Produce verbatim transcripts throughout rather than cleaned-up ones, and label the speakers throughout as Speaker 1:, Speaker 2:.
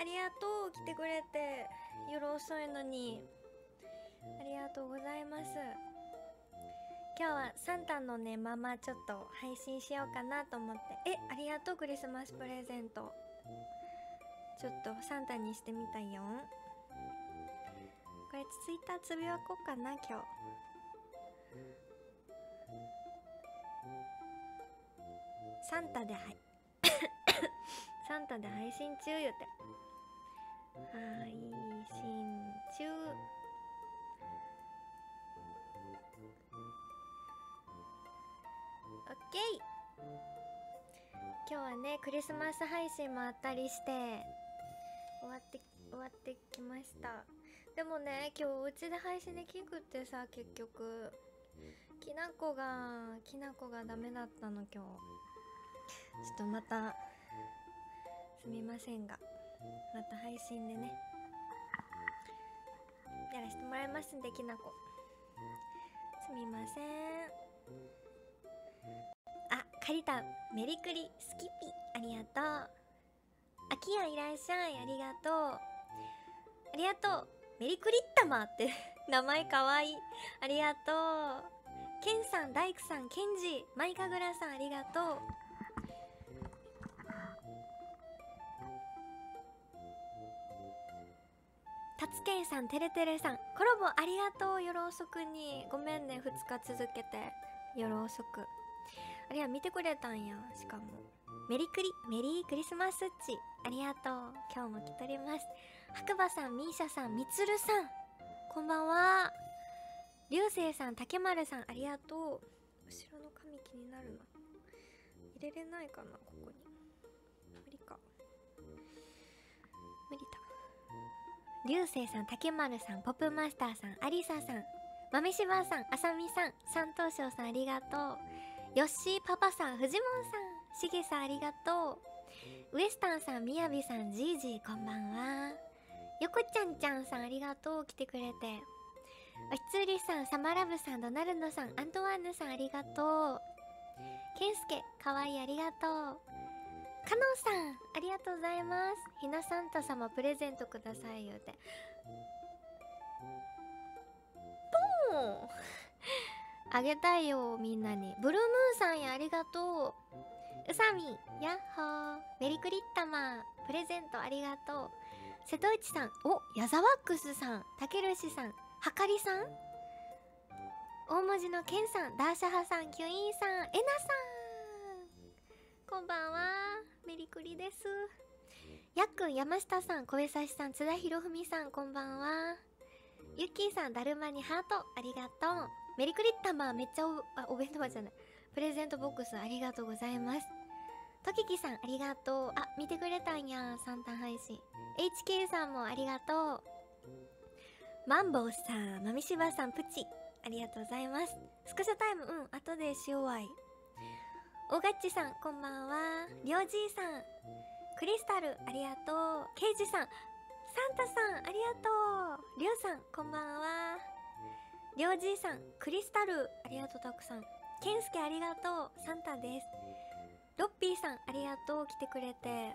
Speaker 1: りがとう、来てくれて。夜遅いのにありがとうございます。今日はサンタのねままちょっと配信しようかなと思って。え、ありがとう、クリスマスプレゼント。ちょっとサンタにしてみたよ。これツイッターつぶやこうかな今日。サンタではいサンタで配信中言うて。配信中。オッケー。今日はねクリスマス配信もあったりして終わって終わってきました。でもね今日お家で配信できんくってさ、結局きなこがきなこがダメだったの今日。ちょっとまたすみませんが、また配信でねやらせてもらいますんで、きなこすみません。あ、カリタメリクリスキピありがとう。あきやいらっしゃい、ありがとうありがとう。メリクリッタマって名前かわいい、ありがとう。ケンさん、大工さん、ケンジ、マイカグラさんありがとう。タツケイさん、テレテレさん、コラボありがとう。夜遅くにごめんね、ふつか続けて夜遅く。あれは見てくれたんや。しかもメリクリメリークリスマスっちありがとう。今日も来とります。白馬さん、ミーシャさん、みつるさんこんばんは。流星さん、竹丸さんありがとう。後ろの髪気になるな。入れれないかなここに。無理か、無理だ。流星さん、竹丸さん、ポップマスターさん、アリサさん、豆柴さん、あさみさん、三東翔さんありがとう。ヨッシーパパさん、フジモンさん、しげさんありがとう。ウエスタンさん、みやびさん、じいじこんばんは。よこちゃんちゃんさんありがとう、来てくれて。おひつりさん、サマラブさん、ドナルドさん、アントワーヌさんありがとう。ケンスケかわいいありがとう。カノンさんありがとうございます。ひなサンタ様プレゼントください言うて。ポーンあげたいよみんなに。ブルームーンさんやありがとう。うさみやっほー。メリクリッタマープレゼントありがとう。瀬戸内さん、おヤザワックスさん、たけるしさん、はかりさん、大文字のケンさん、ダーシャハさん、キュイーンさん、えなさんこんばんは。メリクリです。やっくん、山下さん、小江さしさん、津田ひろふみさんこんばんは。ゆっきーさん、だるまにハートありがとう。メリクリッタマーめっちゃ お, あお弁当箱じゃない、プレゼントボックスありがとうございます。とききさんありがとう。あ、見てくれたんやサンタ配信。 エイチケー さんもありがとう。マンボウさん、まみしばさん、プチありがとうございます。スクショタイムうん後でしようわい。おがっちさんこんばんは。りょうじいさん、クリスタルありがとう。ケイジさん、サンタさんありがとう。りょうさんこんばんは。りょうじいさん、クリスタルありがとう。たくさん。ケンスケありがとう。サンタです。ロッピーさんありがとう、来てくれて。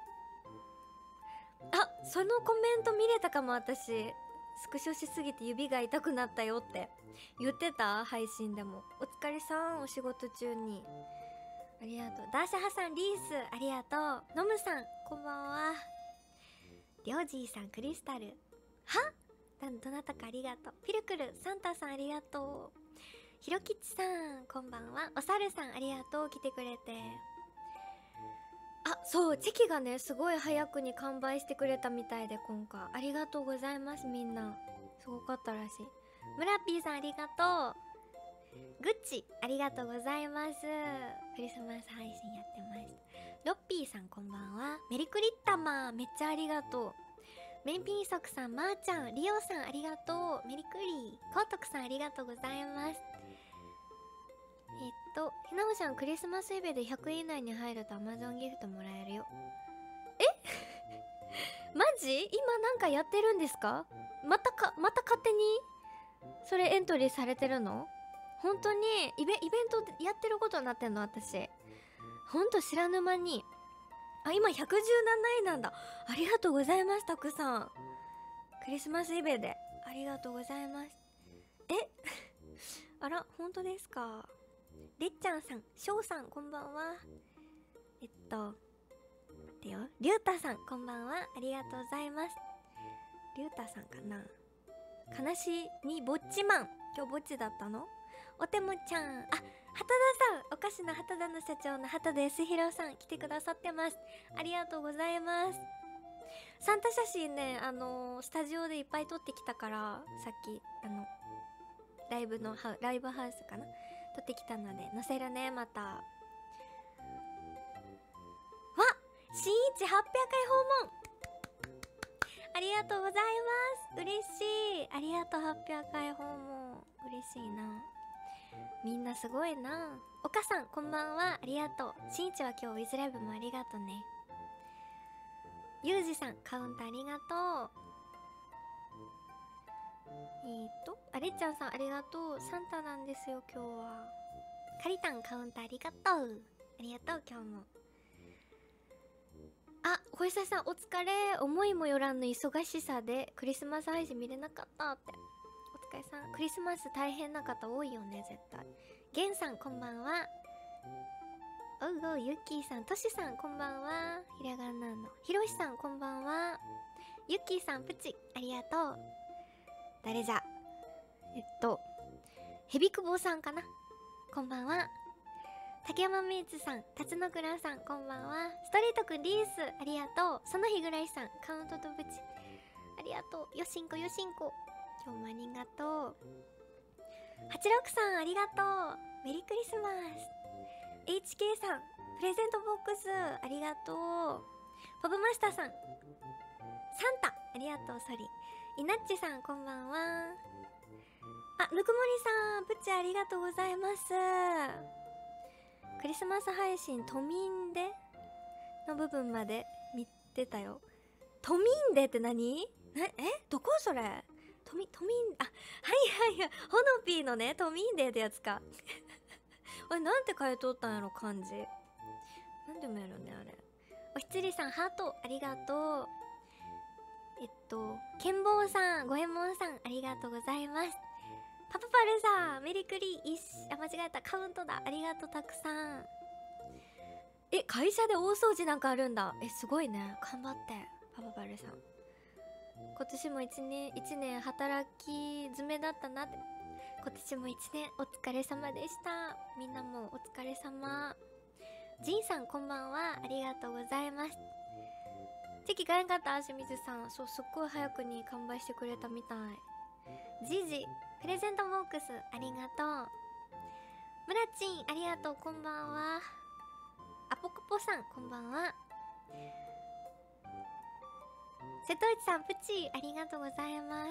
Speaker 1: あ、そのコメント見れたかも。私スクショしすぎて指が痛くなったよって言ってた配信でも。お疲れさん、お仕事中にありがとう。ダーシャハさん、リースありがとう。ノムさんこんばんは。りょうじいさん、クリスタルはどなたかありがとう。ピルクル、サンタさんありがとう。ひろきちさんこんばんは。おさるさんありがとう、来てくれて。あ、そうチェキがねすごい早くに完売してくれたみたいで、今回ありがとうございます。みんなすごかったらしい。ムラピーさんありがとう。グッチありがとうございます。クリスマス配信やってました。ロッピーさんこんばんは。メリクリッタマーめっちゃありがとう。メンピンソクさん、まーちゃん、リオさんありがとう。メリクリー、コートクさんありがとうございます。えっとひなほちゃん、クリスマスイベでひゃくえん以内に入ると Amazon ギフトもらえるよ。えマジ？今なんかやってるんですか？またかまた勝手にそれエントリーされてるの？本当にイベイベントやってることになってんの？私ほんと知らぬ間にあ、今ひゃくじゅうなないなんだ。ありがとうございます、たくさん。クリスマスイベでありがとうございます。えあら、本当ですか。れっちゃんさん、しょうさん、こんばんは。えっと待ってよ、りゅうたさん、こんばんは。ありがとうございます。りゅうたさんかな。悲しみぼっちマン、今日ぼっちだったの。おてもちゃん、あ、畑田さん、お菓子の畑田の社長の畑田康弘さん来てくださってます。ありがとうございます。サンタ写真ね、あのー、スタジオでいっぱい撮ってきたから、さっきあのライブのハウライブハウスかな、撮ってきたので載せるね、また。わ、しんいちはっぴゃくかい訪問ありがとうございます。嬉しい。ありがとう、はっぴゃくかい訪問。嬉しいな。みんなすごいな。おかさん、こんばんは。ありがとう。しんいちは今日ウィズライブもありがとうね。ゆうじさん、カウントありがとう。えーと、あれちゃんさん、ありがとう。サンタなんですよ、今日は。かりたん、カウントありがとう。ありがとう、今日も。あ、小石さん、お疲れ。思いもよらぬ忙しさでクリスマス配信見れなかったって。お疲れさん。クリスマス大変な方多いよね、絶対。ゲンさん、こんばんは。おうおう、ゆっきーさん、としさん、こんばんは。ひらがなの。ひろしさん、こんばんは。ゆっきーさん、プチ、ありがとう。誰じゃ。えっと、ヘビクボさんかな。こんばんは。竹山メイツさん、辰野倉さん、こんばんは。ストレートくん、リース、ありがとう。その日暮らしさん、カウントとブチ、ありがとう。よしんこ、よしんこ、今日もありがとう。はちろくさん、ありがとう。メリークリスマス。 エイチケー さん、プレゼントボックス、ありがとう。ポブマスターさん、サンタ、ありがとう。ソリイナッチさん、こんばんは。あ、ぬくもりさん、プチありがとうございます。クリスマス配信都民での部分まで見てたよ。都民でって何？なえどこそれ？都民、都民、あ、はいはいはい、ほのぴーのね、都民でってやつか。あれなんて書いとったんやろ、漢字。なんでもやろね、あれ。おひつりさん、ハートありがとう。えっとけんぼうさん、ごえもんさん、ありがとうございます。パパパルさん、メリクリいっあ、間違えた、カウントだ。ありがとう、たくさん。え、会社で大掃除なんかあるんだ。え、すごいね、頑張って、パパパルさん。今年も一年一年働き詰めだったなって。今年も一年お疲れ様でした。みんなもお疲れ様。ジンさん、こんばんは。ありがとうございます。チェキがなかった、清水さん。そう、すっごい早くに完売してくれたみたい。ジジプレゼントボックス、ありがとう。ムラチン、ありがとう。こんばんは。アポコポさん、こんばんは。瀬戸内さん、プチありがとうございます。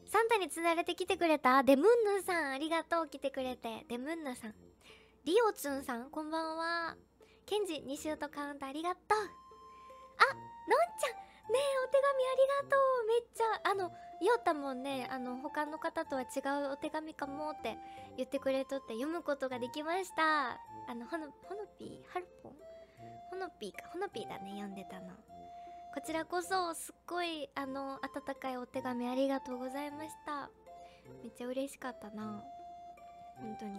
Speaker 1: サンタにつなれて来てくれたデムンヌさん、ありがとう。来てくれて。デムンヌさん、リオツンさん、こんばんは。ケンジにシュートカウントありがとう。あ、のんちゃん、ねえ、お手紙ありがとう。めっちゃ、あのヨウタもね、あの他の方とは違うお手紙かもって言ってくれとって読むことができました。あのほのほのぴー、ハルポン、ほのぴーか、ほのぴーだね、読んでたの。こちらこそすっごいあの温かいお手紙ありがとうございました。めっちゃ嬉しかったな、本当に。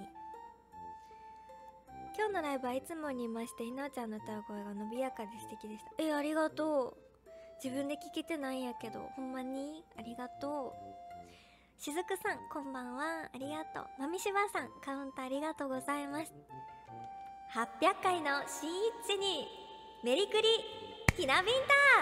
Speaker 1: 今日のライブはいつもにいましてひなちゃんの歌う声が伸びやかで素敵でした。え、ありがとう。自分で聞けてないんやけど、ほんまにありがとう。しずくさん、こんばんは。ありがとう。まみしばさん、カウントありがとうございます。はっぴゃっかいのしんいちにメリクリひなびん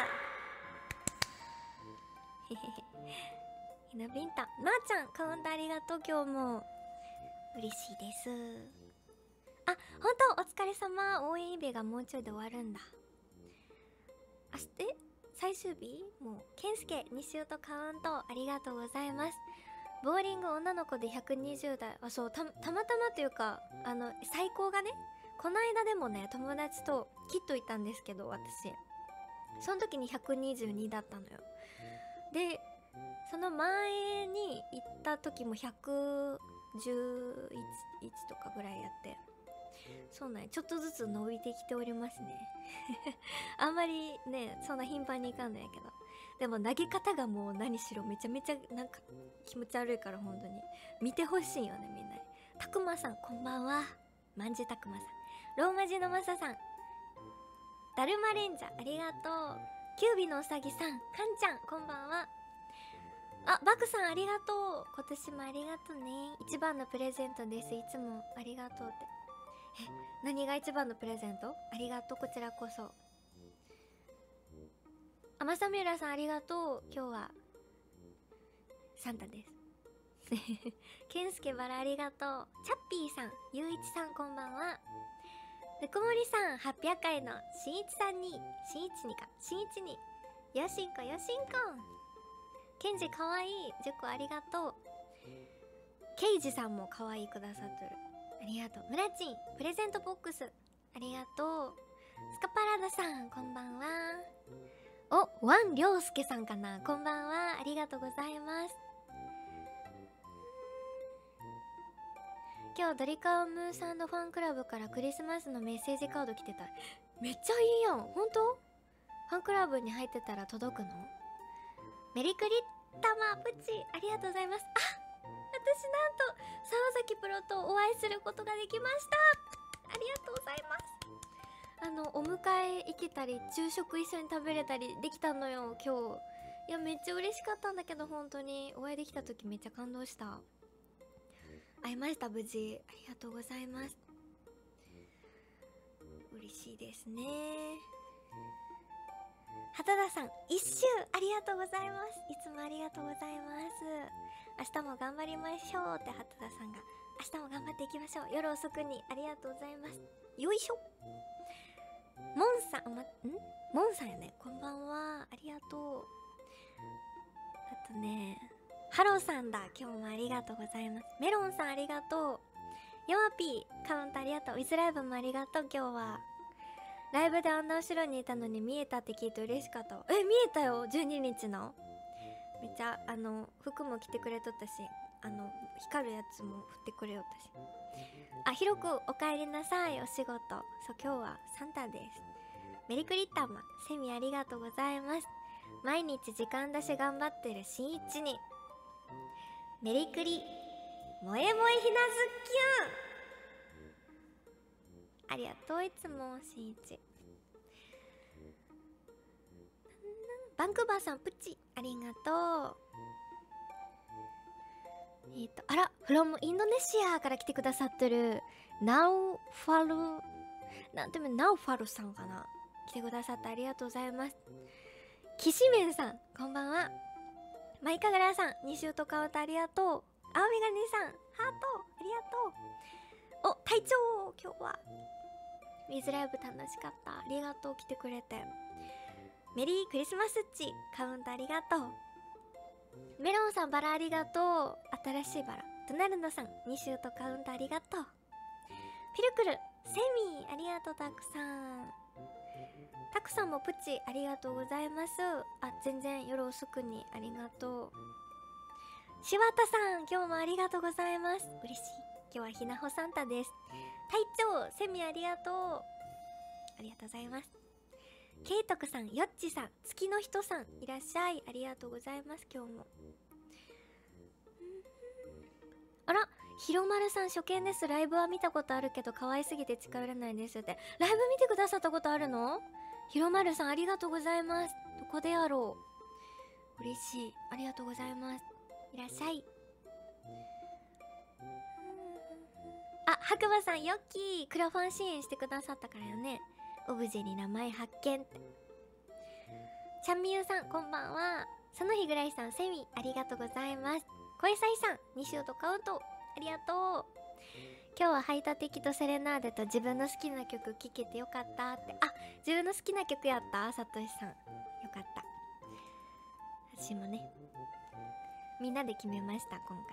Speaker 1: たへへへ。ひなびんた、まー、ちゃん、カウントありがとう。今日も嬉しいです。あ、ほんとお疲れ様。応援イベがもうちょいで終わるんだ。明日え最終日？もうケンスケにシュートカウントありがとうございます。ボーリング女の子でひゃくにじゅう代、あ、そう、たたまたまというか、あの最高がね、この間でもね、友達とキットいたんですけど、私その時にひゃくにじゅうにだったのよ。でその前に行った時もひゃくじゅういちとかぐらいやって、 そうなんや、ちょっとずつ伸びてきておりますねあんまりねそんな頻繁にいかんのやけど、でも投げ方がもう何しろめちゃめちゃなんか気持ち悪いから、本当に見てほしいよねみんなに。たくまさんこんばんは。まんじたくまさん、ローマ字のまささん、だるまレンジャーありがとう。キュービのうさぎさん、かんちゃんこんばんは。あ、バクさんありがとう。今年もありがとうね。一番のプレゼントです。いつもありがとうって。え、何が一番のプレゼント？ありがとう、こちらこそ。あ、まさみうらさんありがとう。今日はサンタですけんすけバラありがとう。チャッピーさん、ゆういちさんこんばんは。ぬくもりさん、はっぴゃっかいのしんいちさんに、しんいちにか、しんいちに、よしんこよしんこ。ケンジかわいい、じゅっこありがとう。ケイジさんもかわいいくださってる。ありがとう。ムラチン、プレゼントボックス、ありがとう。スカパラダさん、こんばんは。お、ワンりょうすけさんかな、こんばんは。ありがとうございます。今日ドリカムさんのファンクラブからクリスマスのメッセージカード来てた。めっちゃいいやん。ほんと？ファンクラブに入ってたら届くの？メリクリタマプチありがとうございます。あ、私なんと沢崎プロとお会いすることができました。ありがとうございます。あのお迎え行けたり昼食一緒に食べれたりできたのよ今日。いやめっちゃ嬉しかったんだけど、本当にお会いできた時めっちゃ感動した。会いました、無事。ありがとうございます。嬉しいですね。畑田さん一周ありがとうございます。いつもありがとうございます。明日も頑張りましょうって畑田さんが、明日も頑張っていきましょう、夜遅くに。ありがとうございます。よいしょ。モンさん、ま、んモンさんやね、こんばんは。ありがとう。あとね、ハローさんだ、今日もありがとうございます。メロンさんありがとう。ヨマピーカウントありがとう。ウィズライブもありがとう。今日はライブであんな後ろにいたのに見えたって聞いて嬉しかったわ。え、見えたよ、じゅうににちの。めっちゃあの服も着てくれとったし、あの光るやつも振ってくれよったし。あ、ひろくおかえりなさい、お仕事。そう、今日はサンタです。メリクリッタマセミありがとうございます。毎日時間出し頑張ってるしんいちにメリクリ萌え萌えひなずきゅん。ありがとう、いつもしんいち。バンクーバーさんプチありがとう。えっとあら、from インドネシアから来てくださってるナウファル、なんていうの、ナウファルさんかな、来てくださってありがとうございます。きしめんさんこんばんは。マイカガラさんにシュートカウントありがとう。青みがねさんハートありがとう。お、隊長今日はウィズライブ楽しかった、ありがとう、来てくれて。メリークリスマスッチカウントありがとう。メロンさんバラありがとう。新しいバラ。ドナルドさんにシュートカウントありがとう。ピルクルセミありがとう。たくさんたくさんもプチありがとうございます。あ、全然夜遅くにありがとう。柴田さん今日もありがとうございます。嬉しい。今日はひなほサンタです。隊長セミありがとう。ありがとうございます。ケイトクさん、ヨッチさん、月の人さんいらっしゃい、ありがとうございます。今日もあら、ひろまるさん初見です。ライブは見たことあるけど可愛すぎて近寄れないですって。ライブ見てくださったことあるの？ひろまるさんありがとうございます。どこでやろう。嬉しい、ありがとうございます。いらっしゃい。あ、白馬さんヨッキークラファン支援してくださったからよね。オブジェに名前発見って。ちゃんみゆさんこんばんは。その日ぐらいさんセミありがとうございます。小江さいさんにシュートカウントありがとう。今日は排他的とセレナーデと自分の好きな曲聴けてよかったって。あ、自分の好きな曲やった、さとしさん。よかった。私もね、みんなで決めました、今回の。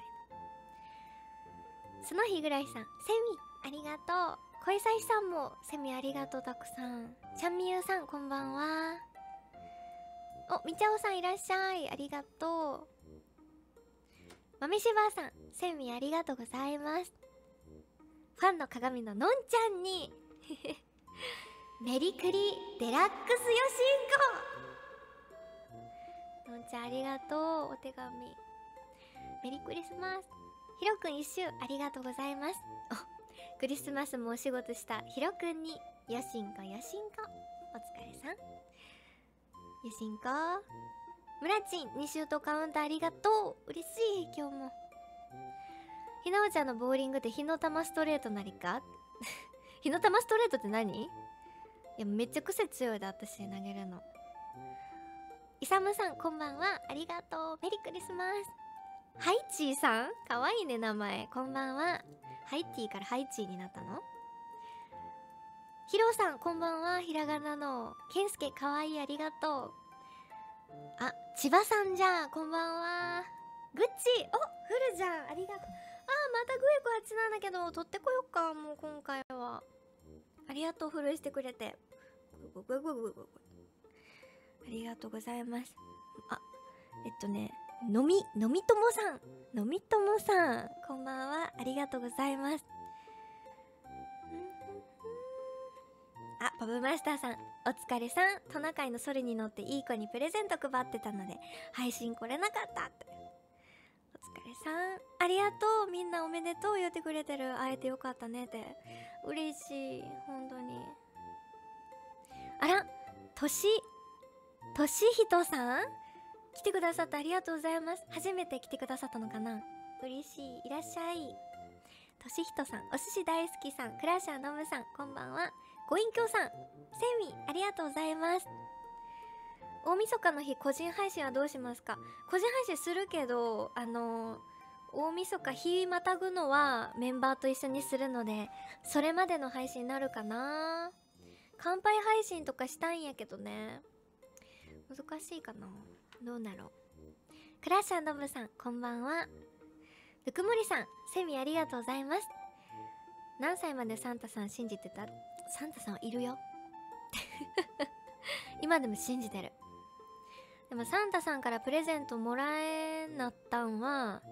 Speaker 1: その日ぐらいさんセミありがとう。小江さいさんもセミありがとう。たくさん。ちゃんみゆさんこんばんは。お、みちゃおさんいらっしゃい、ありがとう。まめしばあさんセミありがとうございます。フファンの鏡ののんちゃんにメリクリデラックスよしんこ。のんちゃんありがとう。お手紙メリクリスマス。ひろくん一周ありがとうございます。おクリスマスもお仕事したひろくんによしんこよしんこお疲れさん。よしんこむらちんに周とカウンターありがとう。嬉しい。今日もひなおちゃんのボーリングで火の玉ストレートなりか火の玉ストレートって何？いやめっちゃ癖強いで私投げるの。いさむさんこんばんは。ありがとう。メリークリスマス。ハイチーさんかわいいね名前。こんばんは。ハイティーからハイチーになったの？ヒロさんこんばんは。ひらがなのケンスケかわいい。ありがとう。あ、千葉さんじゃん。こんばんは。グッチおフルじゃん。ありがとう。あーまたグエコはちなんだけど取ってこよっか。もう今回はありがとう。フルしてくれてググググググありがとうございます。あ、えっとねのみのみともさんのみともさんこんばんは。ありがとうございます。あ、パブマスターさんお疲れさん。トナカイのソリに乗っていい子にプレゼント配ってたので配信来れなかったって。お疲れさん。ありがとう。みんなおめでとう言ってくれてる。会えてよかったねって嬉しい。本当に。あらとしとしひとさん来てくださってありがとうございます。初めて来てくださったのかな。嬉しい。いらっしゃい。としひとさんお寿司大好きさんクラッシャーのむさんこんばんは。ご隠居さんセミありがとうございます。大晦日の日個人配信はどうしますか？個人配信するけどあのー、大晦日日またぐのはメンバーと一緒にするのでそれまでの配信になるかな。乾杯配信とかしたいんやけどね難しいかな。どうなろう。クラッシャーのぶさんこんばんは。ぬくもりさんセミありがとうございます。何歳までサンタさん信じてた？サンタさんはいるよ今でも信じてる。でもサンタさんからプレゼントもらえなったんは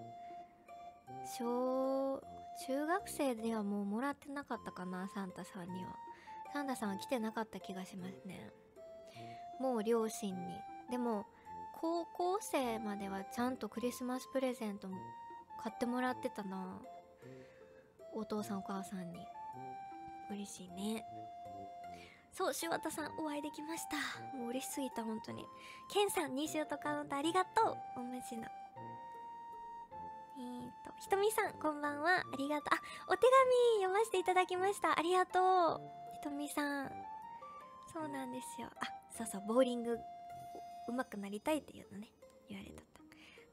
Speaker 1: 小中学生ではもうもらってなかったかな。サンタさんにはサンタさんは来てなかった気がしますね。もう両親に。でも高校生まではちゃんとクリスマスプレゼントも買ってもらってたな。お父さんお母さんに。嬉しいね。そう柴田さんお会いできました。もう嬉しすぎた本当に。ケンさんに周とカウントありがとう。おむしのえーとひとみさんこんばんは。ありがとう。あお手紙読ませていただきました。ありがとうひとみさん。そうなんですよ。あそうそうボーリングうまくなりたいっていうのね言われとった。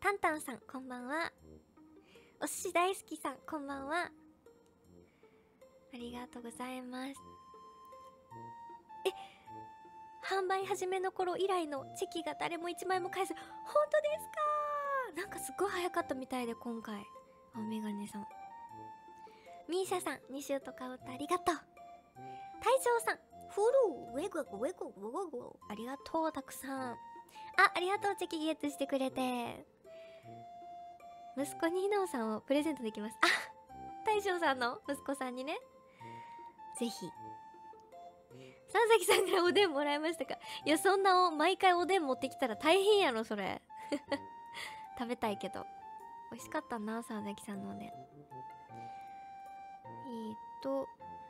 Speaker 1: タンタンさんこんばんは。お寿司大好きさんこんばんは。ありがとうございます。え販売始めの頃以来のチェキが誰もいちまいも返す。本当ですか？なんかすっごい早かったみたいで今回。あメガネさんミーシャさんに周とカウントありがとう。大将さんフルウェグウェグウェグウェグありがとうたくさん。あありがとうチェキゲットしてくれて。息子にひなおさんをプレゼントできます。あ大将さんの息子さんにねぜひ。三崎さんからおでんもらいましたか？いやそんなお毎回おでん持ってきたら大変やろそれ食べたいけど美味しかったな三崎さんのおでん。えーっと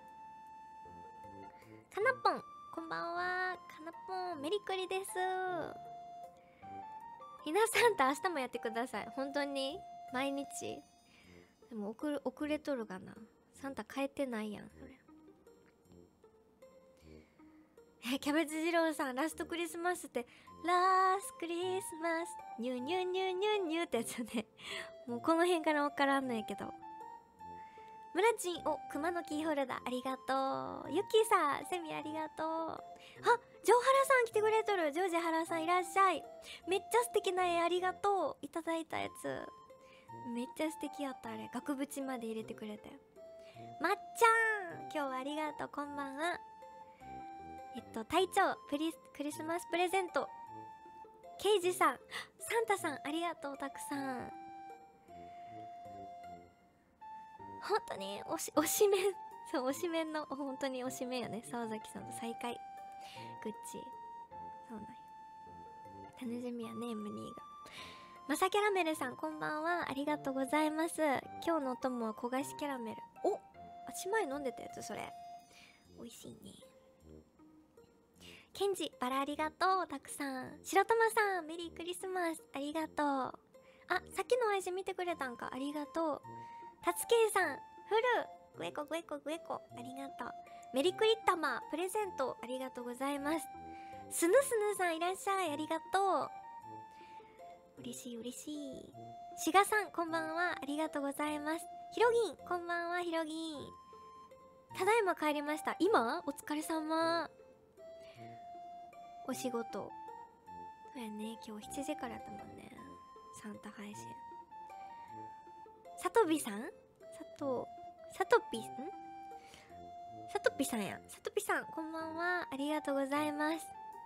Speaker 1: かなぽんこんばんは。かなぽんメリクリです。ひなサンタ明日もやってください。本当に毎日。でも遅れ遅れとるがな。サンタ帰ってないやんそれ。えキャベツ二郎さんラストクリスマスってラスクリスマスニュニュニュニュニュってやつねもうこの辺から分からんのやけど。ムラチンお熊のキーホルダーありがとう。ユッキーさんセミありがとう。あジョーハラさん来てくれとる。ジョージハラさんいらっしゃい。めっちゃ素敵な絵ありがとう。いただいたやつめっちゃ素敵やった。あれ額縁まで入れてくれて。まっちゃん今日はありがとう。こんばんは。えっと隊長プリクリスマスプレゼントケイジさんサンタさんありがとうたくさん。 本当に推し推しメンそう推しメンの本当に推しメンよね。沢崎さんと再会グッチ。そうなんよ、楽しみやね。ムニーがマサキャラメルさんこんばんは、ありがとうございます。今日のお供は焦がしキャラメル。おあ、姉妹飲んでたやつそれ。美味しいね。ケンジバラありがとう。たくさん。白玉さんメリークリスマスありがとう。あ、さっきの配信見てくれたんか、ありがとう。たつけいさんフルグエコグエコグエコありがとう。メリクリッタマプレゼントありがとうございます。スヌスヌさんいらっしゃい、ありがとう。嬉しい嬉しい。しがさんこんばんは、ありがとうございます。ひろぎんこんばんは。ひろぎんただいま帰りました。今お疲れ様。お仕事そうやね、今日しちじからだもんね、サンタ配信。さとびさんさとさとぴんさとぴさんや。さとぴさんこんばんは、ありがとうございます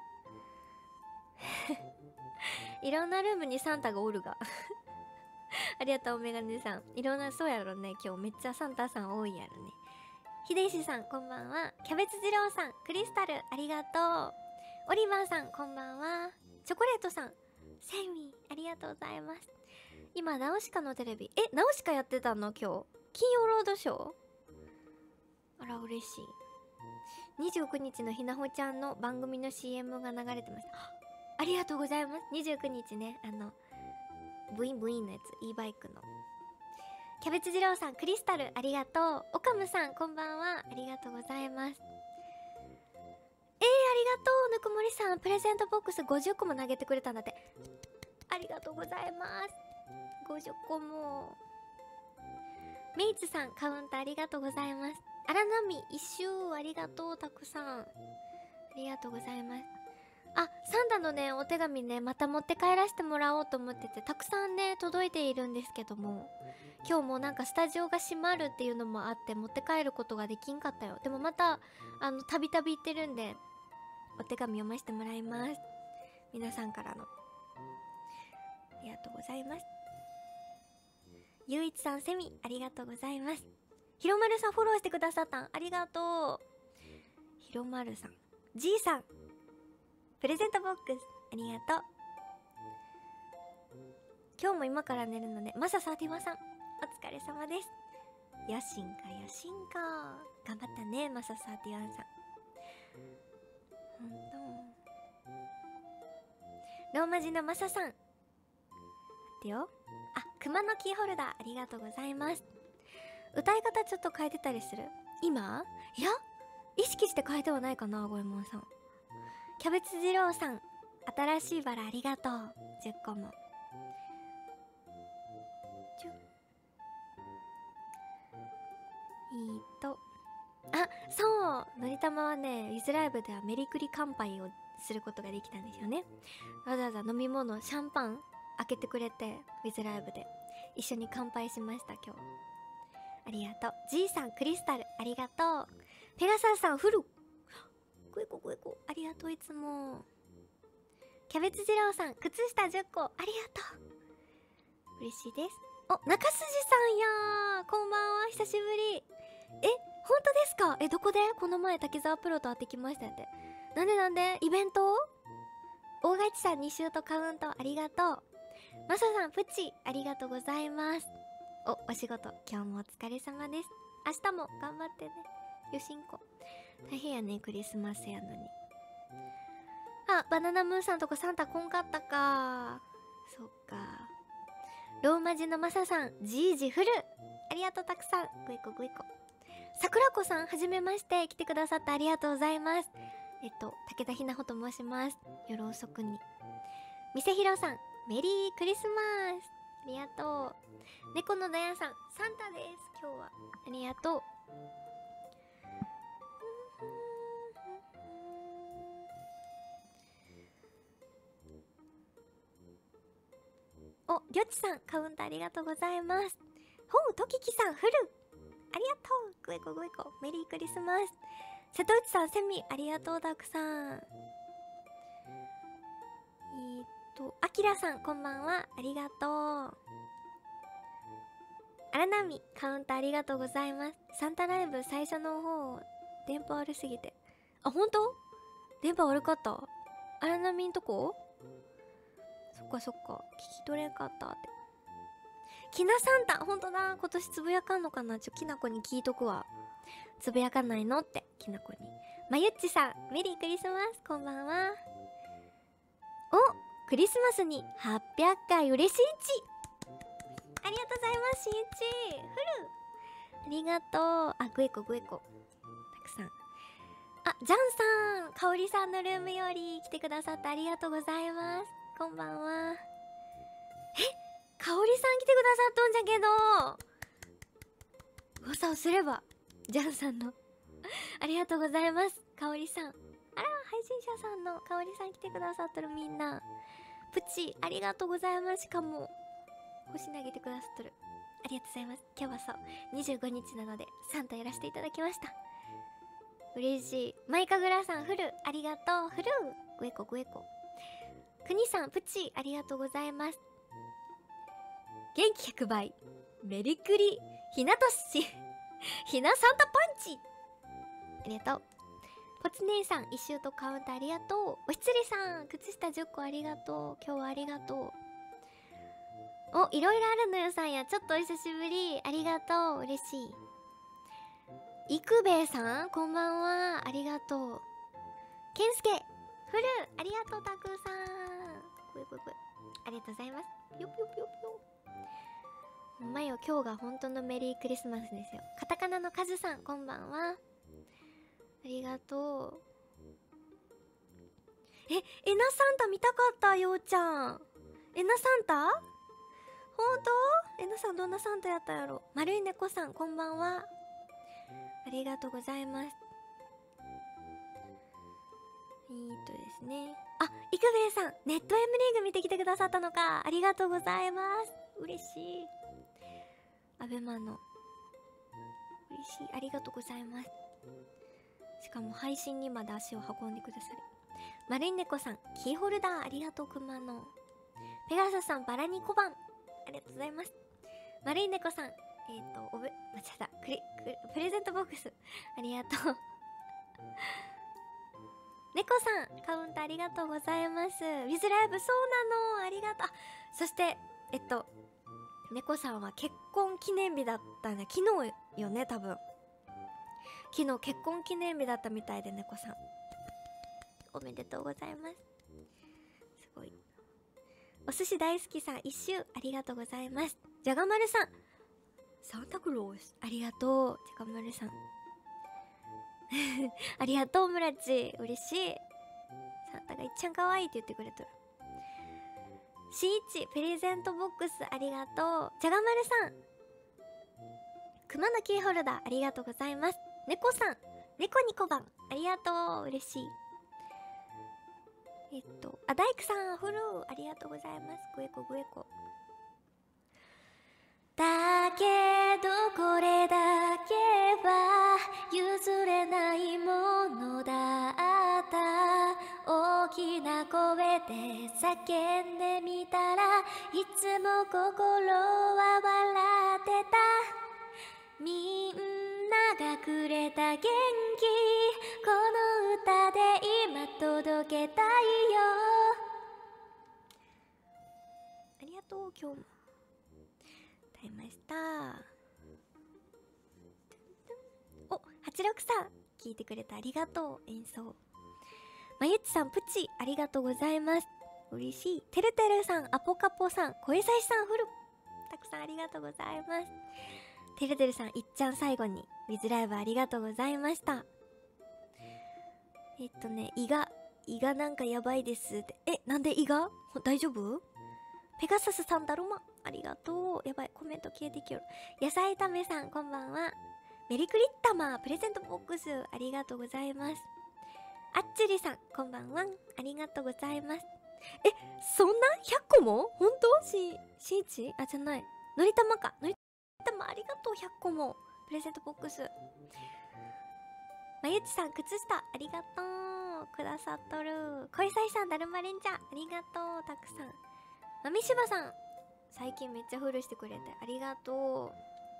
Speaker 1: いろんなルームにサンタがおるがありがとうメガネさん。いろんな、そうやろね、今日めっちゃサンタさん多いやろね。ひでいしさんこんばんは。キャベツ二郎さんクリスタルありがとう。オリバーさんこんばんは。チョコレートさんセミありがとうございます。今ナウシカのテレビ、えナウシカやってたの今日、金曜ロードショー。あら嬉しい。にじゅうくにちのひなほちゃんの番組の シーエム が流れてました。ありがとうございます。にじゅうくにちね、あのブインブインのやつ、 e バイクの。キャベツ二郎さんクリスタルありがとう。オカムさんこんばんは、ありがとうございます。えー、ありがとう。ぬくもりさんプレゼントボックスごじゅっこも投げてくれたんだって。ありがとうございます。ごじゅっこも。メイツさんカウンターありがとうございます。荒波一周ありがとう。たくさんありがとうございます。あ、サンタのねお手紙ね、また持って帰らせてもらおうと思ってて、たくさんね届いているんですけども、今日もなんかスタジオが閉まるっていうのもあって持って帰ることができんかったよ。でもまたあのたびたび言ってるんでお手紙読ませてもらいます。皆さんからのありがとうございます。ゆういちさんセミありがとうございます。ひろまるさんフォローしてくださったんありがとう。ひろまるさん、じいさんプレゼントボックスありがとう。今日も今から寝るのでマササーティワさんお疲れ様です。野心か野心か、頑張ったねマササーティワさん。ほんとローマ字のマサさんってよ。あ、熊のキーホルダーありがとうございます。歌い方ちょっと変えてたりする今？いや意識して変えてはないかな。ゴエモンさん、キャベツ二郎さん新しいバラありがとう。じゅっこもちゅいいと、あ、そうのりたまはねウィズライブではメリクリ乾杯をすることができたんですよね。わざわざ飲み物シャンパン開けてくれて、ウィズライブで一緒に乾杯しました今日。ありがとう。じいさんクリスタルありがとう。ペガサスさんフルグエコグエコありがとう。いつもキャベツ二郎さん靴下じゅっこありがとう。嬉しいです。お、中筋さんやーこんばんは、久しぶり。え、本当ですか？え、どこで？この前滝沢プロと会ってきましたって。なんでなんでイベント？大勝ちさんに周とカウントありがとう。マサさんプチありがとうございます。お、お仕事今日もお疲れ様です。明日も頑張ってねよしんこ。大変やねクリスマスやのに。あ、バナナムーンさんとこサンタ来んかったか。そっか。ローマ字のマサさんじいじフルありがとう。たくさんグイコグイコ。さくらこさんはじめまして、来てくださってありがとうございます。えっと武田ひなほと申します。夜遅くに。みせひろさんメリークリスマスありがとう。猫のダヤンさんサンタです今日はありがとう。お、りょちさんカウンターありがとうございます。ほうとききさんフルありがとう。グエコグエコメリークリスマス。瀬戸内さんセミありがとう。たくさん。えーっとあきらさんこんばんはありがとう。 荒波カウンターありがとうございます。サンタライブ最初の方電波悪すぎて、あ、ほんと電波悪かった？荒波んとこ？そっかそっか、聞き取れんかったって。きなサンタ、ほんとだ、今年つぶやかんのかな。ちょきなこに聞いとくわ。つぶやかないのってきなこに。まゆっちさんメリークリスマス、こんばんは。お、クリスマスにはっぴゃっかい嬉しいち。ありがとうございます。しんいちフルありがとう。あ、グエコグエコたくさん。あ、ジャンさん、かおりさんのルームより来てくださってありがとうございます。こんばんは。え、かおりさん来てくださっとんじゃけど、噂をすればジャンさんのありがとうございます。かおりさん、あら、配信者さんのかおりさん来てくださってる。みんなプチありがとうございます。しかも星投げてくださっとる。ありがとうございます。今日はそうにじゅうごにちなのでサンタやらせていただきました。嬉しい。マイカグラさんフルありがとう。フルグエコグエコ。くにさんプチありがとうございます。元気ひゃくばいメリクリひなとしひなサンタパンチありがとう。ポツ姉さん一周とカウンターありがとう。おひつりさん靴下じゅっこありがとう。今日はありがとう。お、いろいろあるのよさんや、ちょっとお久しぶり。ありがとう、嬉しい。いくべいさんこんばんは、ありがとう。けんすけフルありがとう。たくさんこいこいこいありがとうございます。ぴよぴよぴよぴよ。ほんまよ、今日が本当のメリークリスマスですよ。カタカナのカズさんこんばんは、ありがとう。え、えなサンタ見たかった。ようちゃん、えなサンタほんと？えなさんどんなサンタやったやろ。丸い猫さんこんばんは、ありがとうございます。えーっとですね、あ、いくべいさんネット M リーグ見てきてくださったのか。ありがとうございます。嬉しい。アベマの嬉しい、ありがとうございます。しかも配信にまで足を運んでくださり。丸い猫さんキーホルダーありがとう。くまのペガサスさんバラに小判ありがとうございます。丸い猫さん、えっ、ー、とおべ間違えたクリクリプレゼントボックスありがとう猫さんカウンターありがとうございます。ウィズライブそうなの、ありがとう。そしてえっと猫さんは結婚記念日だったね。昨日よね、多分昨日結婚記念日だったみたいで、猫さんおめでとうございます。すごい。お寿司大好きさん一周ありがとうございます。じゃがまるさんサンタクロースありがとう。じゃがまるさんありがとう。むらち嬉しい。サンタがいっちゃんかわいいって言ってくれとる。しんいちプレゼントボックスありがとう。じゃがまるさん熊のキーホルダーありがとうございます。猫さん猫に小判ありがとう、嬉しい。えっとあ、大工さんフルありがとうございます。グエコグエコ。だけどこれだけは譲れないものだった。大きな声で叫んでみたらいつも心は笑ってた。みんながくれた元気、この歌で今届けたいよ。ありがとう。今日も歌いました。お、はちろくさん聞いてくれてありがとう。演奏まゆっちさんプチありがとうございます。嬉しい。てるてるさんアポカポさん小江さしさんフルたくさんありがとうございます。てるてるさんいっちゃん最後にウィズライブありがとうございました。えっとね胃が胃がなんかやばいですって。え、なんで胃が大丈夫？ペガサスさんだるまありがとう。やばいコメント消えてきよる。野菜ためさんこんばんは。メリクリッタマープレゼントボックスありがとうございます。あっちりさんこんばんは、ありがとうございます。え、そんなひゃっこも本当？ししんいちあじゃないのりたまか。のりたまありがとう。ひゃっこもプレゼントボックス。まゆちさん靴下ありがとうくださっとる。小さいさんだるまレンジャーありがとう。たくさんまみしばさん最近めっちゃフォローしてくれてありがとう。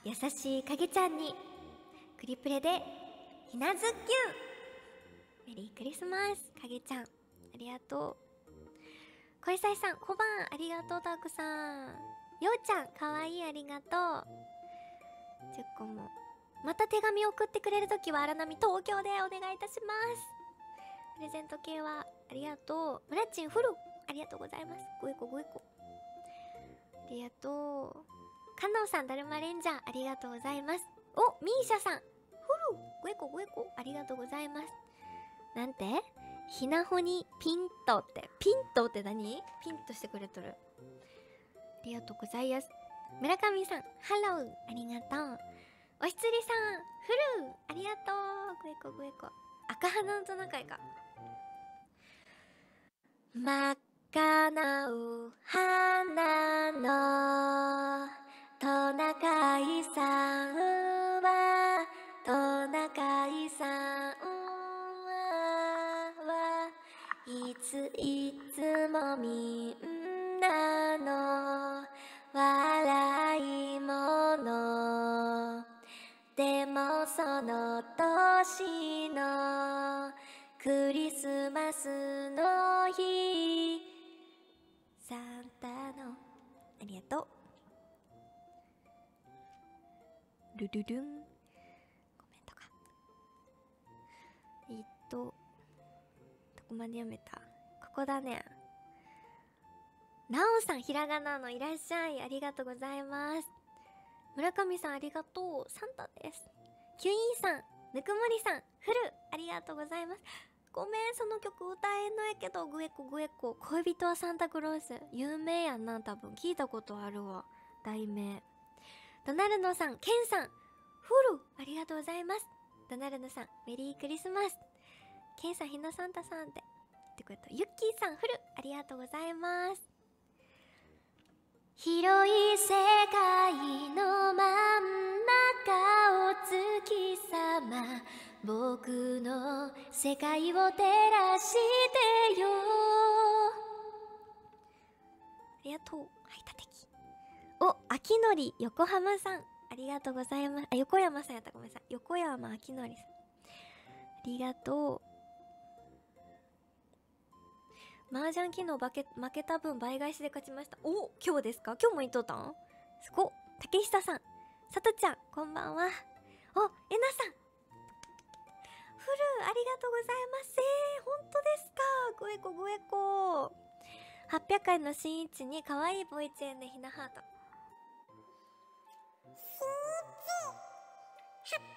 Speaker 1: 優しい影ちゃんにクリプレでひなずっきゅん。メリークリスマス影ちゃん、ありがとう。小さいさん小判ありがとう。たくさん。ようちゃんかわいい、ありがとう。じゅっこも。また手紙送ってくれるときは荒波東京でお願いいたします。プレゼント系はありがとう。ムラッチンフルありがとうございます。ごえこごえこありがとう。カノンさんだるまレンジャーありがとうございます。おミーシャさんフルごえこごえこありがとうございます。なんてひなほにピントって、ピントって何？ピンとしてくれとる。ありがとうございます。村上さんハローありがとう。おひつりさんフルありがとう。ごえこごえこ赤花のトナカイか。真っ赤なお花のトナカイさんはトナカイさんはいついつもみんなの笑い者でもその年のクリスマスの日サンタのありがとう。ルルルンコメントか。えっとどこまで読めた？ここだね。なおさんひらがなのいらっしゃい、ありがとうございます。村上さんありがとう。サンタです。キュインさんぬくもりさんフルありがとうございます。ごめんその曲歌えんのやけど、グエコグエコ恋人はサンタクロース有名やんな、多分聞いたことあるわ題名。ドナルドさんケンさんフルありがとうございます。ドナルドさんメリークリスマス。ケンさんひなサンタさんって言ってくれた。ユッキーさんフルありがとうございます。広い世界の真ん中を月様僕の世界を照らしてよ。ありがとう。排他的。お、秋のり横浜さんありがとうございます。あ、横山さんやった、ごめんなさい。横山秋のりさんありがとう。麻雀機能負け、負けた分倍返しで勝ちました。お、今日ですか？今日も言っとったん？すごっ。竹下さんさとちゃんこんばんは。お、えなさんフルありがとうございます。えー、本当ですか？グエコグエコはっぴゃっかいの新一に可愛いボイチェンでひなハート。新一はっぴゃっかいありがとうございます。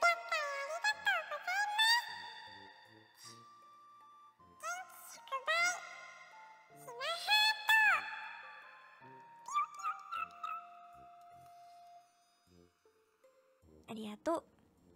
Speaker 1: ありがとう。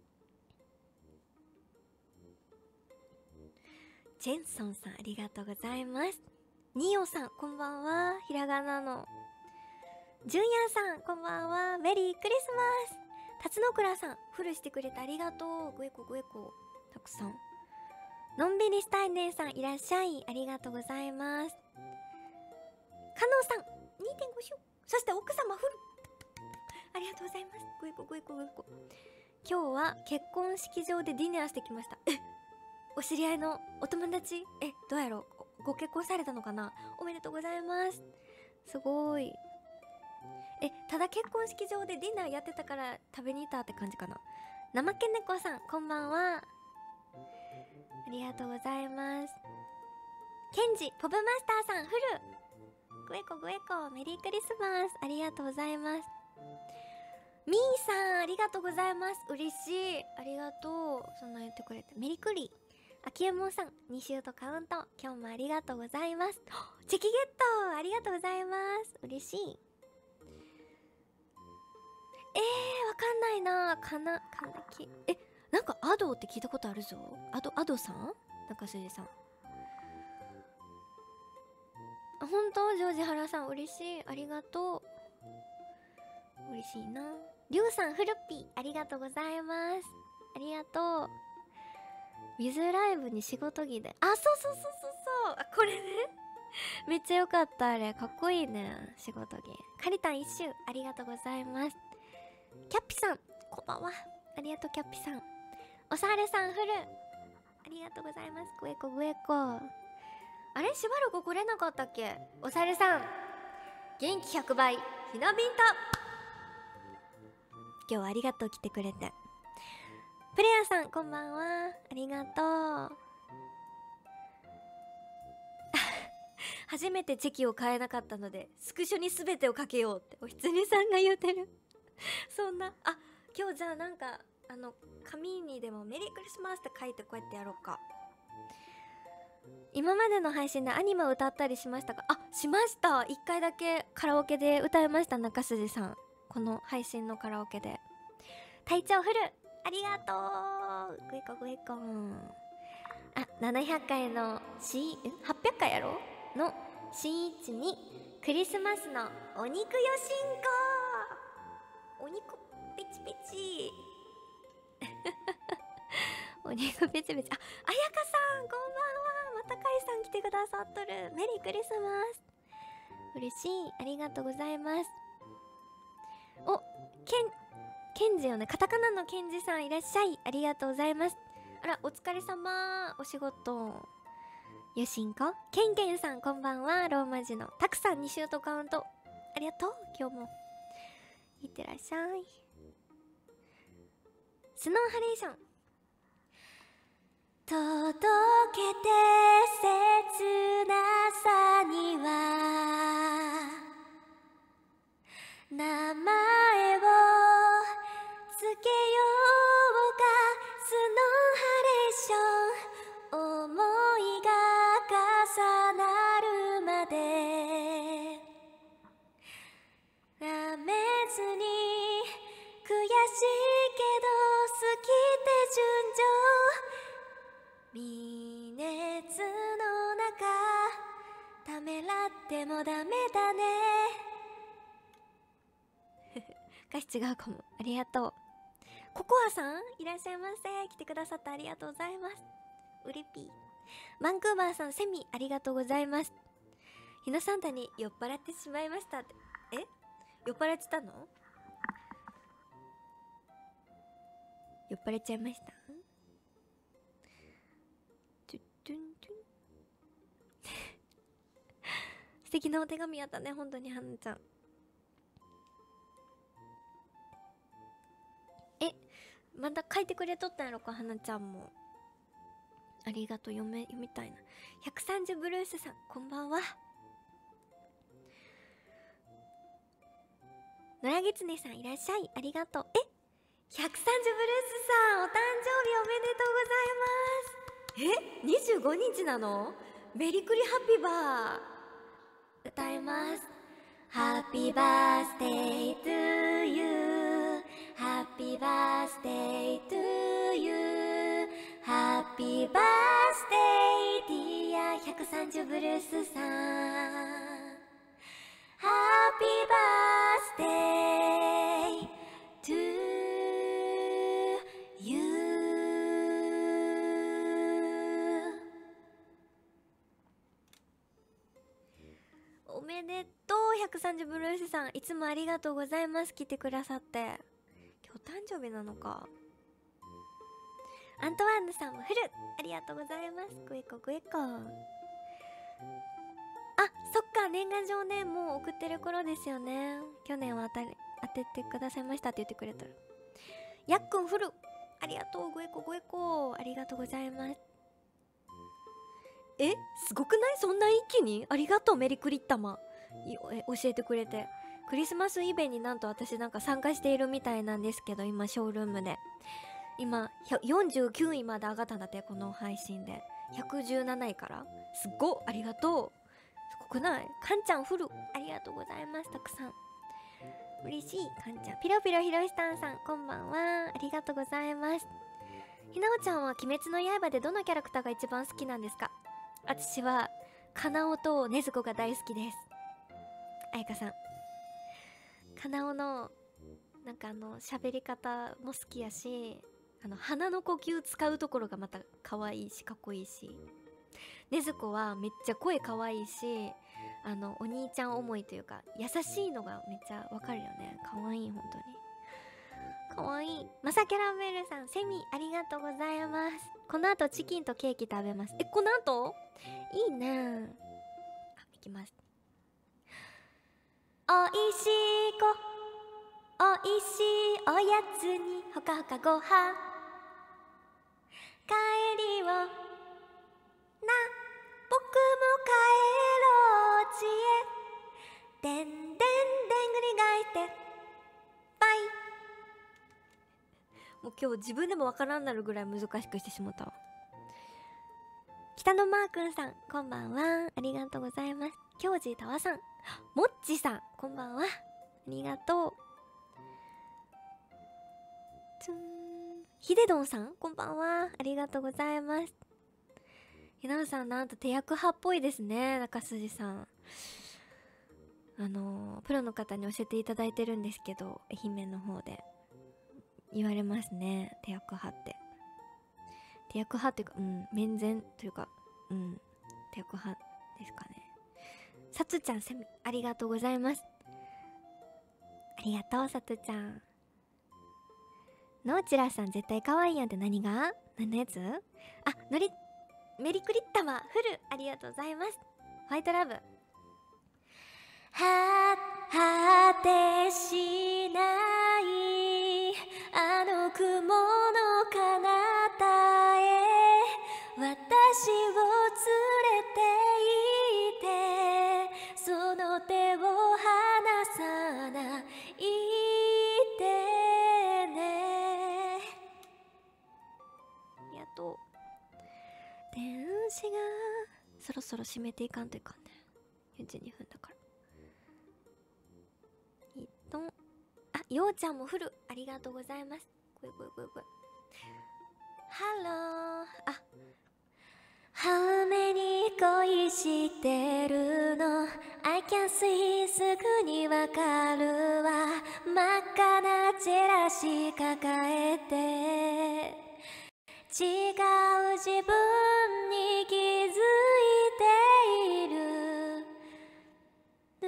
Speaker 1: ジェンソンさんありがとうございます。ニオさんこんばんは。ひらがなのジュンヤンさんこんばんは。メリークリスマス。辰野倉さんフルしてくれてありがとう。グエコグエコたくさん。のんびりしたいねんさんいらっしゃい、ありがとうございます。カノンさん にてんご 週、そして奥様フルありがとうございます。グエコグエコグエコ。今日は結婚式場でディナーしてきました。え、お知り合いのお友達、え、どうやろう、ご結婚されたのかな。おめでとうございます。すごい。え、ただ結婚式場でディナーやってたから食べに行ったって感じかな。生け猫さんこんばんは、ありがとうございます。ケンジポブマスターさんフルグエコグエコメリークリスマス、ありがとうございます。ミーさんありがとうございます。嬉しい、ありがとう。そんな言ってくれて。メリクリあきえもんさんに週とカウント今日もありがとうございます。チェキゲットありがとうございます。嬉しい。えー、わかんないな。かな、かなき。え、なんかアドって聞いたことあるぞ。アド、アドさんなんかそれでさん。あ、ほんとジョージハラさん嬉しい。ありがとう。嬉しいな。りゅうさんフルッピーありがとうございます。ありがとう。ウィズライブに仕事着で。あ、そうそうそうそうそう。あ、これね。めっちゃ良かったあれ。かっこいいね。仕事着。カリタン一周ありがとうございます。 キャッピさんこんばんは。ありがとうキャッピさん。おさはるさんフルありがとうございます。グエコグエコ。あれしばらく来れなかったっけ。おさはるさん元気ひゃくばいひなびんた。今日はありがとう来てくれて。プレイヤーさんこんばんはありがとう。初めてチェキを買えなかったのでスクショに全てをかけようっておひつねさんが言うてるそんな。あ、今日じゃあなんかあの紙にでもメリークリスマスって書いてこうやってやろうか。今までの配信でアニメを歌ったりしましたか。あ、しました。いっかいだけカラオケで歌いました。中筋さんこの配信のカラオケで。体調フルありがとう。グイコグイコン。あ、ななひゃっかいの C はっぴゃっかいやろの新一にクリスマスのお肉よしんこ。お肉ペチペチお肉ペチペチ。あ、あやかさんこんばんは。またかいさん来てくださっとる。メリークリスマス。嬉しい。ありがとうございます。お、ケンケンジよね。カタカナのケンジさんいらっしゃい。ありがとうございます。あら、お疲れ様。お仕事よしんこ。ケンケンさんこんばんは。ローマ字のたくさんにシュートカウントありがとう。今日もいってらっしゃい。スノーハレーション。届けて切なさには名前をつけようか。スノーハレーション思いが重なるまでなめずに悔しいけど好きって順序微熱の中ためらってもダメだね歌詞違うかも。ありがとう。ココアさんいらっしゃいませ。来てくださってありがとうございます。うりぴー。バンクーバーさんセミありがとうございます。ひなサンタに酔っ払ってしまいましたって。え、酔っ払ってたの。酔っ払っちゃいました。トゥットゥントゥン素敵なお手紙やったね。本当にはなちゃん。え、また書いてくれとったんやろか。はなちゃんもありがとう。読め読みたいな。ひゃくさんじゅうブルースさんこんばんは。野良ギツネさんいらっしゃい。ありがとう。え、ひゃくさんじゅうブルースさんお誕生日おめでとうございます。え、にじゅうごにちなの。メリクリハッピーバー歌います。ハッピーバースデートゥーユーハッピーバースデートゥーユーハッピーバースデーディアひゃくさんじゅうブルースさんハッピーバースデートゥーユー。おめでとう。ひゃくさんじゅうブルースさんいつもありがとうございます。来てくださって。今日誕生日なのか。アントワーヌさんもフルありがとうございます。グエコグエコ。あ、そっか、年賀状ね、もう送ってる頃ですよね。去年は当たり当ててくださいましたって言ってくれたら。やっくんフルありがとう。グエコグエコありがとうございます。え、すごくない？そんな一気にありがとう。メリクリッタマえ教えてくれて。クリスマスイベになんと私なんか参加しているみたいなんですけど、今ショールームで今よんじゅうきゅういまで上がったんだって。この配信でひゃくじゅうなないからすっごありがとう。すごくない？かんちゃんフルありがとうございます。たくさん嬉しい。かんちゃんピロピロひろしさんさんこんばんはありがとうございます。ひなおちゃんは鬼滅の刃でどのキャラクターが一番好きなんですか？私はカナオと禰豆子が大好きです。あやかさんカナオのなんかあの喋り方も好きやし、あの鼻の呼吸使うところがまた可愛いしかっこいいし、禰豆子はめっちゃ声可愛いし、あのお兄ちゃん思いというか優しいのがめっちゃわかるよね。可愛い本当に。 かわいい。まさキャラメルさん、セミありがとうございます。この後チキンとケーキ食べます。え、この後いいね。あ、いきます。おいしい子、おいしいおやつにほかほかご飯、帰りをな、僕も帰ろうちへ、でんでんでんぐり返ってバイ。もう今日自分でもわからんなるぐらい難しくしてしまったわ。北野マー君さん、こんばんは。ありがとうございます。京治たわさん、もっちさん、こんばんは。ありがとう。つーん。ひでどんさん、こんばんは。ありがとうございます。ひなさん、なんと手役派っぽいですね、中筋さん。あのー、プロの方に教えていただいてるんですけど、愛媛の方で言われますね、手役派って。手役派っていうか、うん、面前というか、うん、手役派ですかね。さつちゃん、セミありがとうございます。ありがとう、さつちゃん。のうちらさん、絶対可愛いやんって何が何のやつ？あ、のりメリクリッタマフルありがとうございます。ファイトラブ。は果てしないあの雲の彼方へ私を連れて行ってその手を離さないでね。ありがとう。電子がそろそろ閉めていかんといかんね。よじゅうにふんだから。えっとあ、ようちゃんもフルありがとうございます。こいこいこいこい。ハロー。あ、羽目に恋してるの I can see すぐにわかるわ。真っ赤なチラシ抱えて違う自分に気づいている。ルルルルルルルルル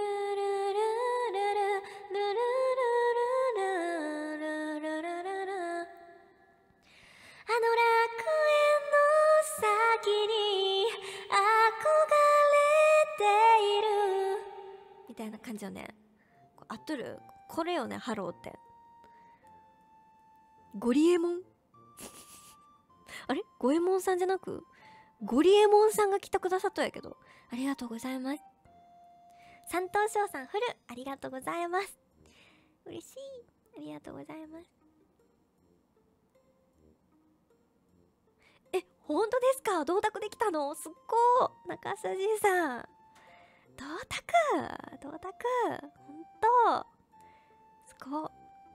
Speaker 1: ルルルルルル。あの楽園の先に憧れているみたいな感じよね。合っとる？これよね、ハローって。ゴリエモンあれゴエモンさんじゃなくゴリエモンさんが来てくださったやけど、ありがとうございます。三等賞さんフルありがとうございます。嬉しい、ありがとうございます。え、本当ですか？銅鐸できたの？すっごー。中筋さん銅鐸銅鐸ほんとすごっ。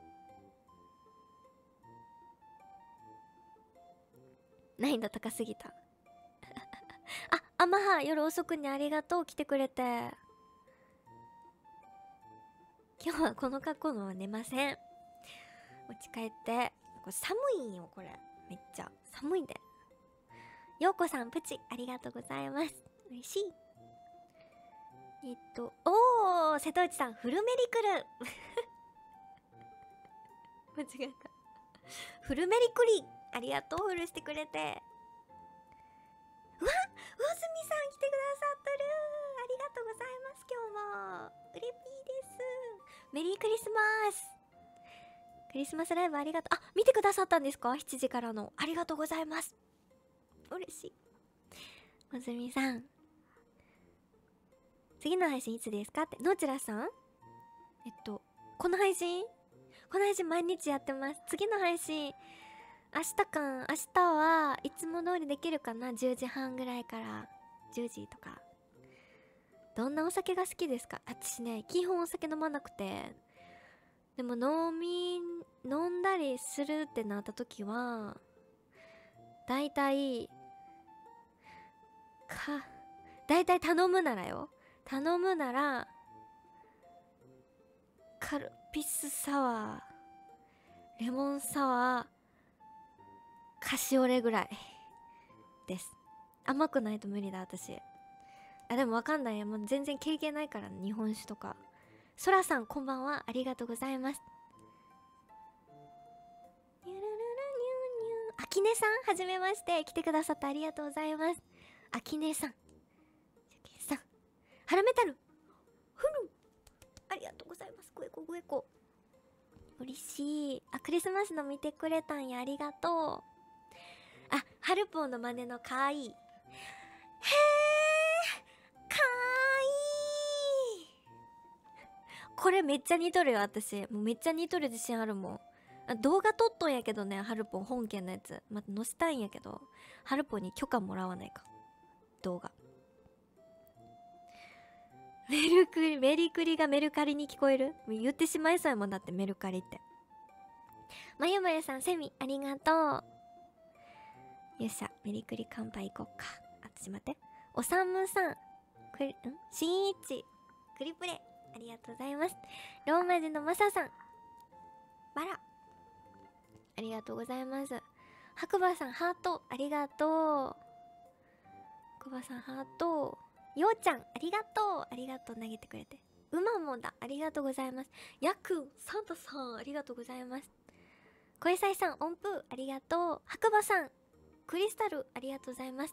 Speaker 1: 難易度高すぎたあ、アマハ夜遅くにありがとう、来てくれて。今日はこの格好のまま寝ません。お家帰ってこれ寒いんよ、これめっちゃ寒いんで。ようこさんプチありがとうございます。嬉しい。えっとおー、瀬戸内さんフルメリクル間違えた。フルメリクリありがとう、フルしてくれて。うわ、魚住さん来てくださっとる。ありがとうございます。今日もうれぴーです。メリークリスマス。クリスマスライブありがとう。あ、見てくださったんですか？しちじからの。ありがとうございます。嬉しい。魚住さん次の配信いつですかって。のちらさん、えっとこの配信この配信毎日やってます。次の配信明日かん明日はいつも通りできるかな。じゅうじはんぐらいからじゅうじとか。どんなお酒が好きですか？私ね、基本お酒飲まなくて、でも飲み飲んだりするってなった時はだいたいかだいたい頼むならよ頼むならカルピスサワー、レモンサワー、カシオレぐらいです。甘くないと無理だ私。あ、でもわかんないや、もう全然経験ないから、日本酒とか。そらさんこんばんは、ありがとうございます。 ニュルルルニューニュー。あきねさん、はじめまして。来てくださってありがとうございます。あきねさん、ジュケさん、ハラメタル、フル、ありがとうございます。グエコグエコ。嬉しい。あ、クリスマスの見てくれたんや、ありがとう。あ、ハルポンの真似のかわいい。へー、かわいい。これめっちゃ似とるよ、私。もうめっちゃ似とる自信あるもん。あ、動画撮っとんやけどね、ハルポン本家のやつ。また載せたいんやけど、ハルポンに許可もらわないか。動画。メルクリ、メリクリがメルカリに聞こえる？言ってしまいそうやもんだって、メルカリって。まゆまゆさん、セミ、ありがとう。よっしゃ、メリクリ乾杯行こうか。あ、ちょっと待って。おさむさん、くり、んしんいち、クリプレ、ありがとうございます。ローマ字のマサさん、バラ、ありがとうございます。白馬さん、ハート、ありがとう。白馬さん、ハート。ようちゃん、ありがとう。ありがとう、投げてくれて。うまもだ、ありがとうございます。やくん、サンタさん、ありがとうございます。小さいさん、音符、ありがとう。白馬さん、クリスタル、ありがとうございます。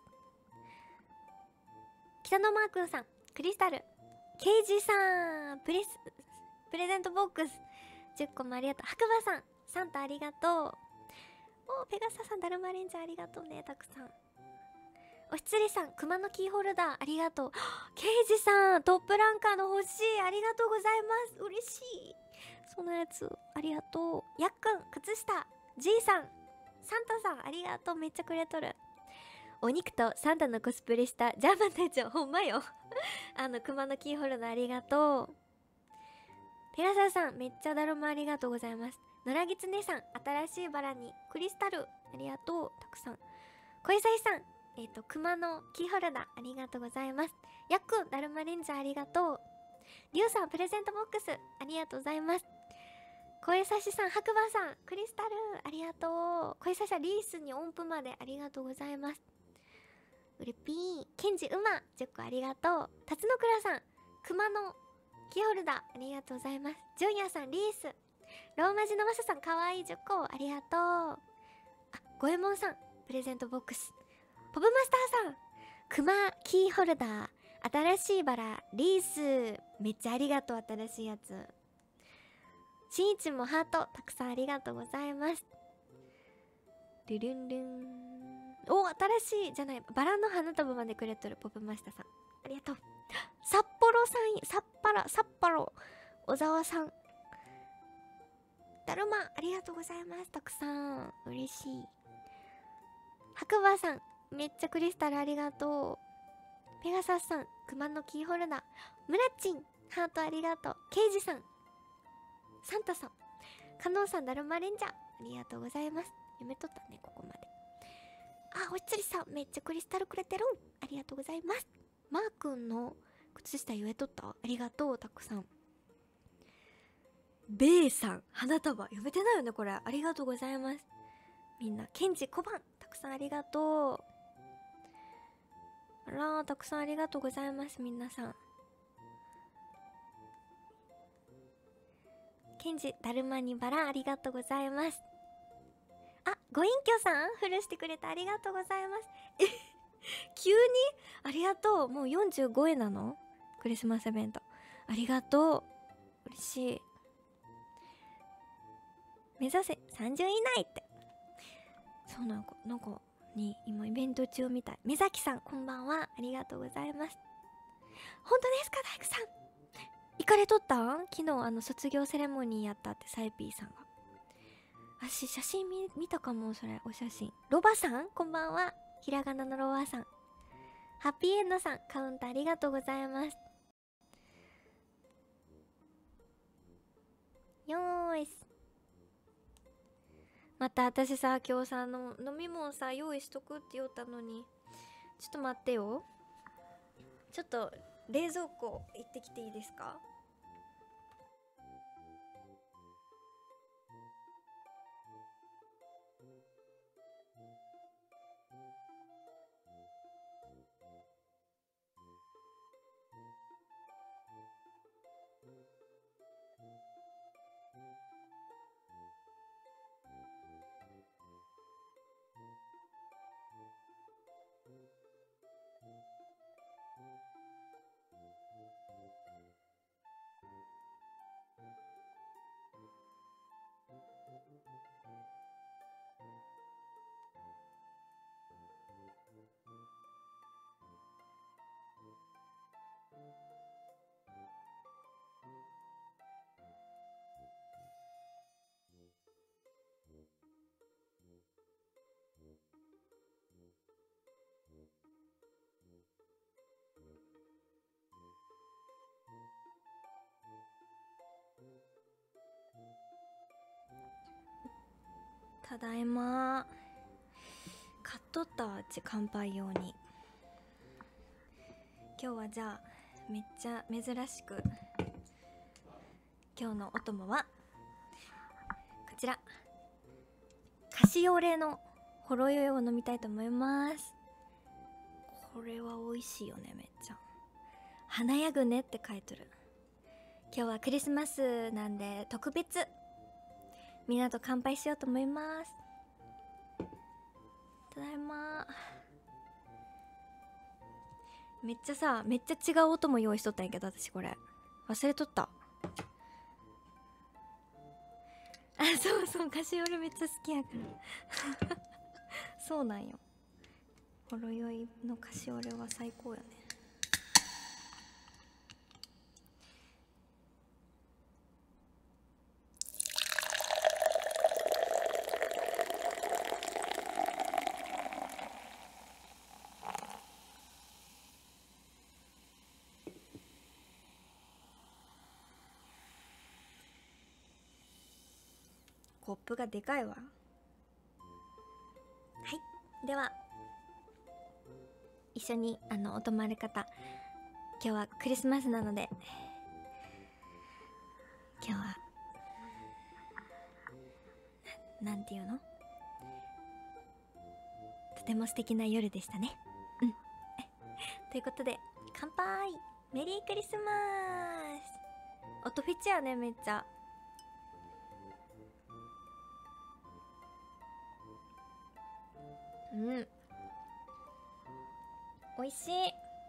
Speaker 1: 北野マー君さん、クリスタル。ケイジさん、プレス、プレゼントボックス、じゅっこもありがとう。白馬さん、サンタありがとう。おー、ペガサさん、ダルマレンジャーありがとうね、たくさん。おひつりさん、熊のキーホルダーありがとう。ケイジさん、トップランカーの欲しい、ありがとうございます。嬉しい。そのやつ、ありがとう。やっくん、靴下。じいさん、サンタさん、ありがとう。めっちゃくれとる。お肉とサンタのコスプレしたジャーマン隊長、ほんまよ。あの、熊のキーホルダーありがとう。ペガサさん、めっちゃだるまありがとうございます。野良ギツネさん、新しいバラにクリスタル、ありがとう。たくさん。小さいさん、えっ、ー、と、熊のキーホルダー、ありがとうございます。やっくん、だるまレンジャーありがとう。りゅうさん、プレゼントボックス、ありがとうございます。小さしさん、白馬さん、クリスタル、ありがとう。小さしさん、リースに音符まで、ありがとうございます。うれぴー、ケンジうま、じゅっこありがとう。辰野倉さん、熊のキーホルダー、ありがとうございます。ジュンヤさん、リース。ローマ字のマサさん、かわいいじゅっこ、ありがとう。あ、ゴエモンさん、プレゼントボックス。ポブマスターさん、クマキーホルダー、新しいバラ、リース、めっちゃありがとう、新しいやつ。しんいちもハート、たくさんありがとうございます。ルルンルン。お、新しいじゃない、バラの花束までくれとる、ポブマスターさん。ありがとう。札幌さん、札幌、札幌、小沢さん。だるま、ありがとうございます、たくさん。嬉しい。白馬さん、めっちゃクリスタルありがとう。ペガサスさん、クマのキーホルダー。ムラッチン、ハートありがとう。ケイジさん、サンタさん、カノンさん、だるまレンジャー、ありがとうございます。読めとったね、ここまで。あ、おひつりさん、めっちゃクリスタルくれてるん。ありがとうございます。マー君の靴下言えとった？ありがとう、たくさん。ベイさん、花束、読めてないよね、これ。ありがとうございます。みんな、ケンジ小判、たくさんありがとう。あらー、たくさんありがとうございます、皆さん。ケンジ、だるまにバラ、ありがとうございます。あ、ご隠居さん、フルしてくれてありがとうございます。え、急にありがとう。もうよんじゅうごえなの？クリスマスイベント。ありがとう。嬉しい。目指せさんじゅうい以内って。そうなんか、なんか、に、今イベント中みたい。目崎さん、こんばんは。ありがとうございます。本当ですか、大工さん。行かれとったん？昨日、あの、卒業セレモニーやったって、サイピーさんが。私、写真見、見たかも、それ、お写真。ロバさん、こんばんは。ひらがなのロバさん。ハッピーエンドさん、カウントありがとうございます。よーい。また私さ、今日さ、の飲み物さ、用意しとくって言ったのに。ちょっと待ってよ。ちょっと、冷蔵庫行ってきていいですか？ ただいま。買っとったわ、うち乾杯用に。今日はじゃあめっちゃ珍しく今日のお供はこちらカシオレのほろ酔いを飲みたいと思います。これは美味しいよね。めっちゃ華やぐねって書いてる。今日はクリスマスなんで特別みんなと乾杯しようと思います。ただいま。めっちゃさ、めっちゃ違う音も用意しとったんやけど、私これ忘れとった。あ、そうそう、カシオレめっちゃ好きやからそうなんよ。ほろ酔いのカシオレは最高よね。コップがでかいわ。はい、では一緒にあのお泊まる方、今日はクリスマスなので、今日はな、なんていうの、とても素敵な夜でしたね。うんということで乾杯。メリークリスマス。音フェチやね、めっちゃ。うん、おいしい。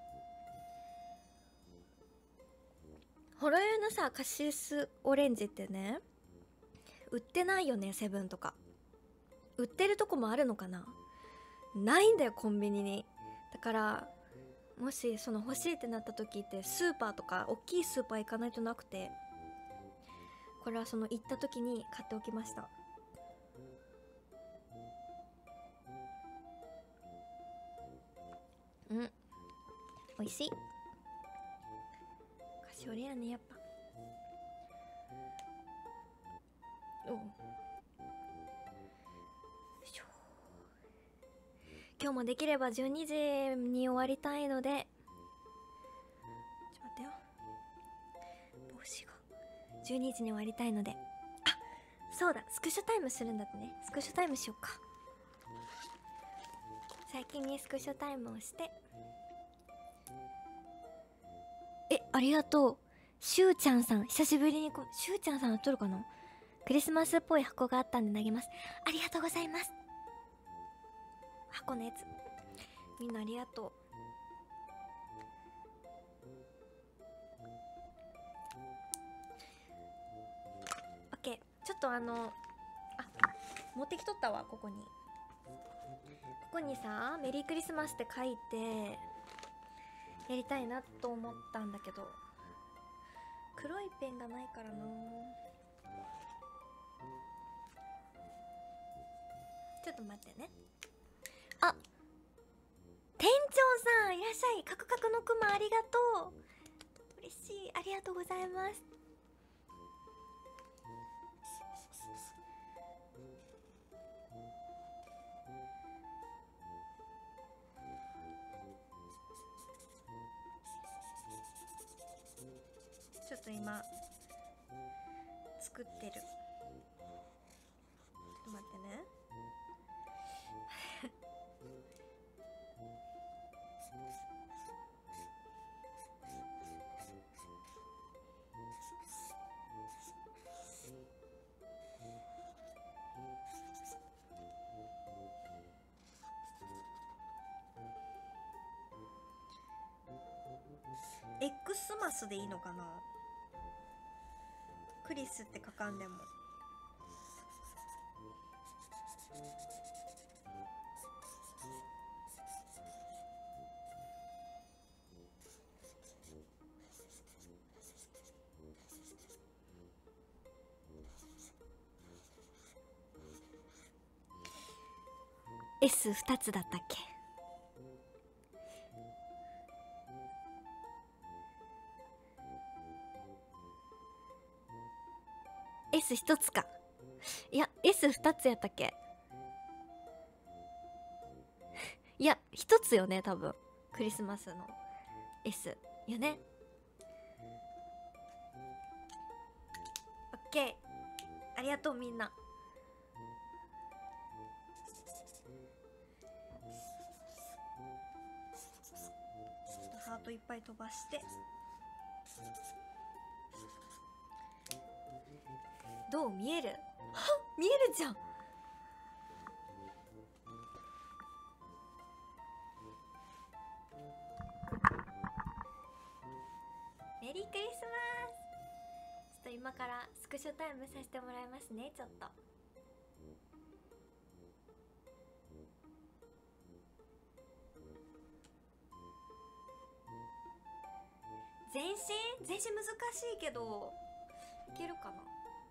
Speaker 1: ほろ酔いのさカシスオレンジってね、売ってないよね。セブンとか売ってるとこもあるのかな。ないんだよ、コンビニに。だからもしその欲しいってなった時ってスーパーとか大きいスーパー行かないとなくて、これはその行った時に買っておきました。うん、おいしい。カシオレやね、やっぱ。おう、今日もできればじゅうにじに終わりたいので、ちょっと待ってよ、帽子がじゅうにじに終わりたいので、あ、そうだ、スクショタイムするんだってね。スクショタイムしようか。先にスクショタイムをして。え、ありがとうしゅうちゃんさん。久しぶりにこしゅうちゃんさんやっとるかな。クリスマスっぽい箱があったんで投げます。ありがとうございます。箱のやつみんなありがとう。オッケー。ちょっとあのあ、持ってきとったわ。ここにここにさ、メリークリスマスって書いてやりたいなと思ったんだけど、黒いペンがないからな。ちょっと待ってね。あ、店長さんいらっしゃい。カクカクのクマありがとう。嬉しい、ありがとうございます。ちょっと今作ってる。ちょっと待ってね。X マスでいいのかな。クリスって書かんでも。エスふた つだったっけ。エスひと つか。いや エスふた つやったっけ。 いや一つよね多分。クリスマスの S よね。オッケー、ありがとうみんな。ハートいっぱい飛ばして。どう見える？はっ、見えるじゃん。メリークリスマス。ちょっと今からスクショタイムさせてもらいますね。ちょっと全身全身難しいけどいけるかな。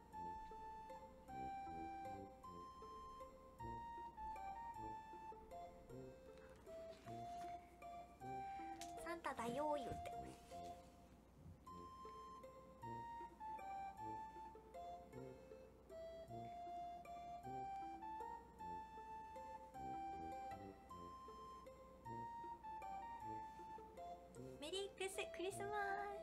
Speaker 1: サンタだよー言って。メリークリスクリスマス。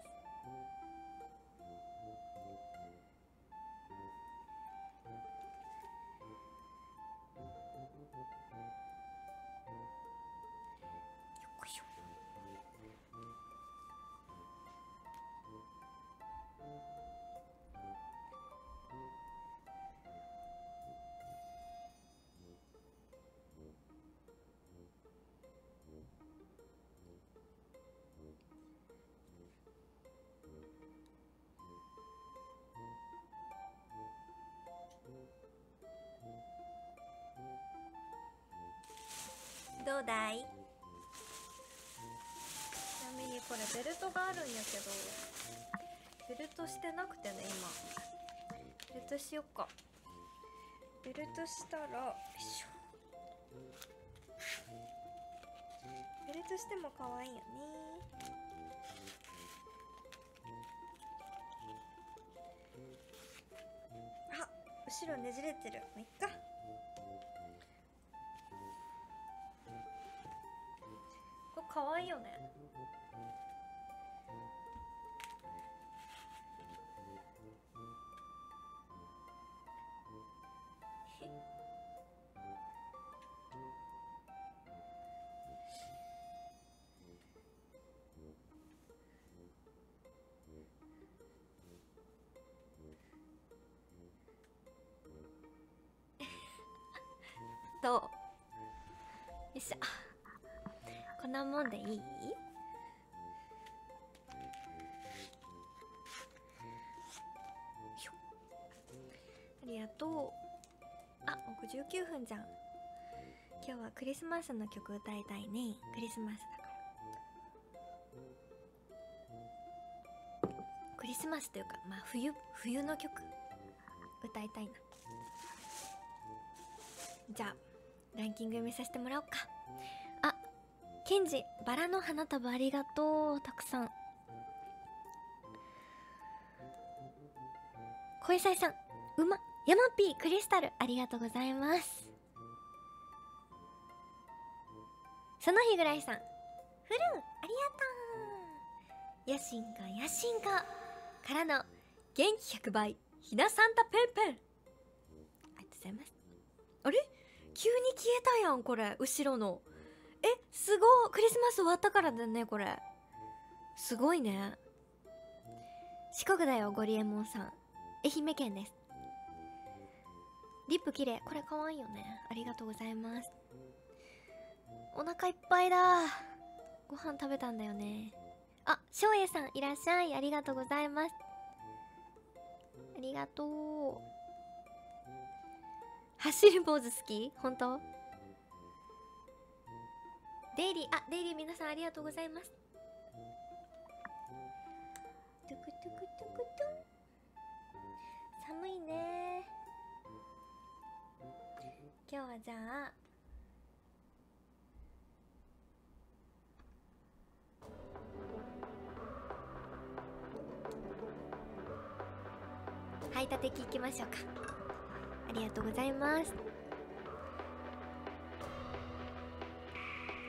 Speaker 1: どうだい？ちなみにこれベルトがあるんやけど、ベルトしてなくてね今。ベルトしよっか。ベルトしたら、よいしょ。ベルトしても可愛いよね。あ、後ろねじれてる。もういっか。これ可愛いよね。どう？よいしょ。こんなもんでいい？ありがとう。あ、もうじゅうきゅうふんじゃん。今日はクリスマスの曲歌いたいね。クリスマスだから。クリスマスというか、まあ冬、冬の曲歌いたいな。じゃあランキング見させてもらおうか。あ、ケンジ、バラの花束ありがとう。たくさん。小さいさん、うま、ヤマピー、クリスタルありがとうございます。その日ぐらいさん、フルーありがとう。野心家野心家からの元気ひゃくばいひなサンタペンペン、ありがとうございます。あれ、急に消えたやんこれ、後ろの。え、すごい、クリスマス終わったからだねこれ。すごいね。四国だよ、ゴリエモンさん。愛媛県です。リップ綺麗、これ可愛いよね。ありがとうございます。お腹いっぱいだ。ご飯食べたんだよね。あ、翔英さんいらっしゃい。ありがとうございます。ありがとう。走るポーズ好き？本当？デイリー、あ、デイリー皆さんありがとうございます。トゥクトゥクトゥクトゥ。寒いね。今日はじゃあ排他的いきましょうか。ありがとうございます。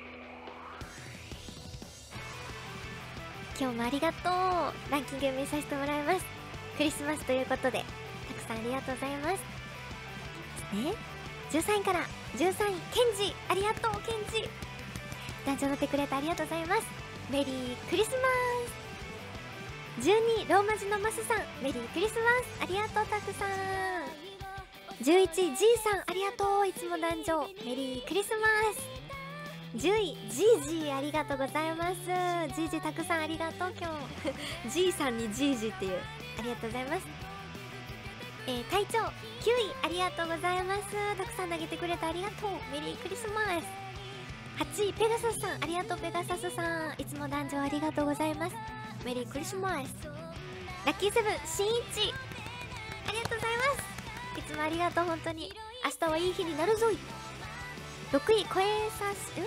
Speaker 1: 今日もありがとう。ランキング見させてもらいます。クリスマスということでたくさんありがとうございます。ね、じゅうさんいからじゅうさんいケンジ、ありがとうケンジ。団長乗ってくれてありがとうございます。メリークリスマス。じゅうにローマ字のマスさん、メリークリスマス、ありがとうたくさん。じゅういち G さん、ありがとう、いつも団長メリークリスマス。じゅうい ジージー、ありがとうございます。ジージーたくさんありがとう今日G さんにジージーっていう、ありがとうございます。えー、隊長きゅうい、ありがとうございます。たくさん投げてくれてありがとう、メリークリスマス。はちいペガサスさん、ありがとうペガサスさん、いつも団長ありがとうございます。メリークリスマス。ラッキーセブンしんいち、ありがとうございます。いつもありがとう本当に。明日はいい日になるぞい。ろくい超えさす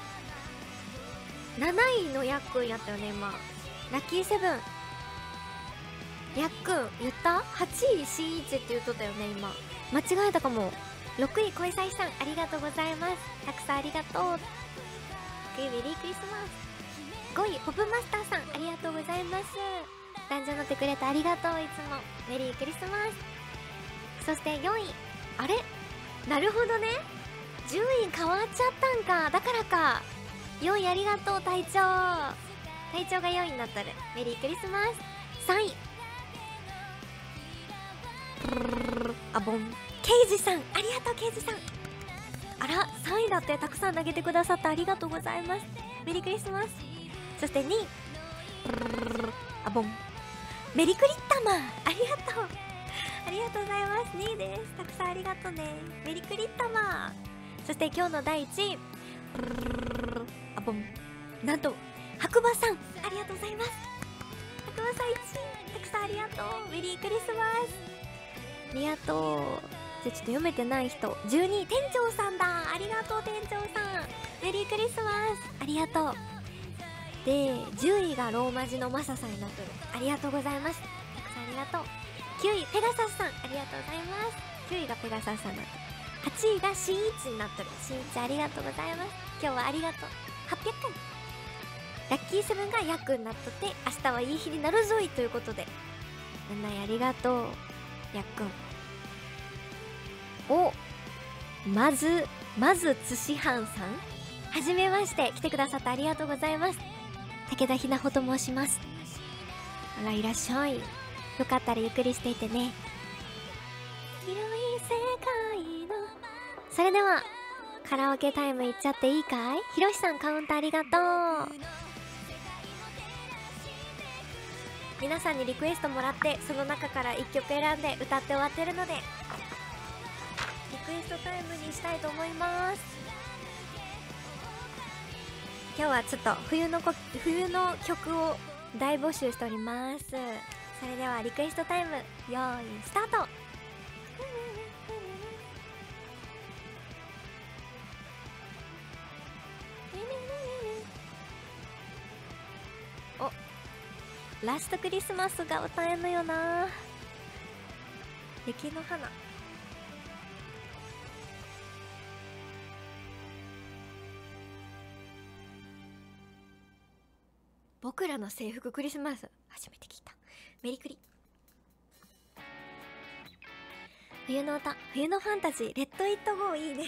Speaker 1: んなないのやっくんやったよね今。ラッキーセブンやっくん言った。はちいしんいちって言っとったよね今。間違えたかも。ろくい小井さいさん、ありがとうございます。たくさんありがとう。ろくいメリークリスマス。ごいポップマスターさん、ありがとうございます。男女乗ってくれてありがとう、いつもメリークリスマス。そしてよんい、あれなるほどね、順位変わっちゃったんか。だからか。よんいありがとう隊長。隊長がよんいになったる。メリークリスマス。さんいあボンケイジさん、ありがとうケイジさん。あらさんいだって。たくさん投げてくださってありがとうございます。メリークリスマス。そしてにいあボンメリクリッタマー、ありがとうありがとうございます。にいです。たくさんありがとうね、メリクリッタマー。そして今日のだいいちいあボンなんと白馬さん、ありがとうございます。白馬さんいちい、たくさんありがとう、メリークリスマス。ありがとう。じゃあちょっと読めてない人。じゅうに店長さんだ、ありがとう店長さん、メリークリスマス、ありがとう。でじゅういがローマ字のマサさんになってる。ありがとうございます。たくさんありがとう。きゅういペガサスさん、ありがとうございます。きゅういがペガサスさんになってる。はちいがしんいちになってる。しんいちありがとうございます。今日はありがとう。はっぴゃっかい。ラッキーセブンがヤクになっとって、明日はいい日になるぞいということで、なないありがとうヤッくん。おまずまずつしはんさん、はじめまして、来てくださってありがとうございます。武田ひなほと申します。あらいらっしゃい。よかったらゆっくりしていてね。広い世界の。それではカラオケタイムいっちゃっていいかい。ひろしさんカウントありがとう。皆さんにリクエストもらって、その中からいっきょく選んで歌って終わってるので、リクエストタイムにしたいと思います。今日はちょっと冬のこ冬の曲を大募集しております。それではリクエストタイム、よーいスタート。おラストクリスマスが歌えんのよな。雪の花。僕らの制服クリスマス、初めて聞いた。メリクリ。冬の歌、冬のファンタジー、レッドイットゴー、いいね。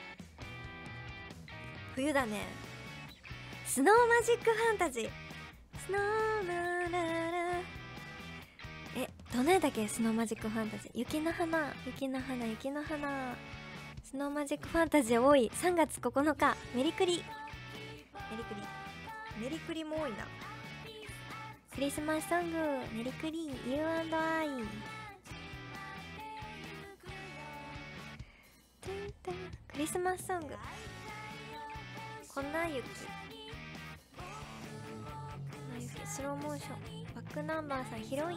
Speaker 1: 冬だね。スノーマジックファンタジー、スノーラララ。え、どの絵だっけ。スノーマジックファンタジー、雪の花、雪の花、雪の花。スノーマジックファンタジー多い。さんがつここのか、メリクリ。メリクリメリクリも多いな。クリスマスソング、メリクリ ユーアンドアイ。 クリスマスソング、粉雪、スローモーション、バックナンバーさん、ヒロイン、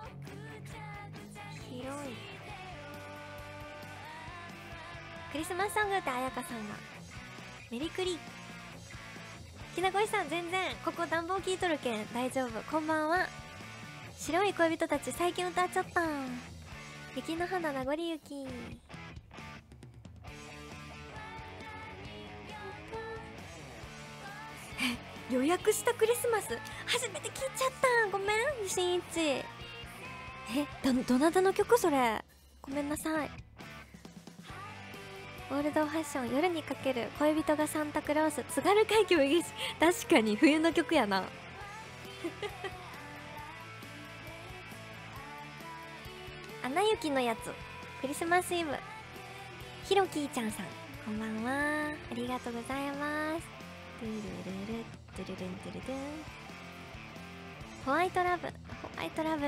Speaker 1: ヒロイン。クリスマスソングって彩香さんが。メリクリ。きなこいさん、全然ここ暖房効いとるけん大丈夫。こんばんは。白い恋人たち最近歌っちゃったん。雪の花、名残雪。 予約したクリスマス初めて聞いちゃった。ごめんしんいち。えどどなたの曲それ。ごめんなさい。オールドファッション夜にかける恋人がサンタクロース津軽海峡イギリス。確かに冬の曲やな。アナ雪のやつクリスマスイブ。ひろきーちゃんさんこんばんは、ありがとうございます。トゥルルルトゥルルントゥルルン。ホワイトラブホワイトラブ。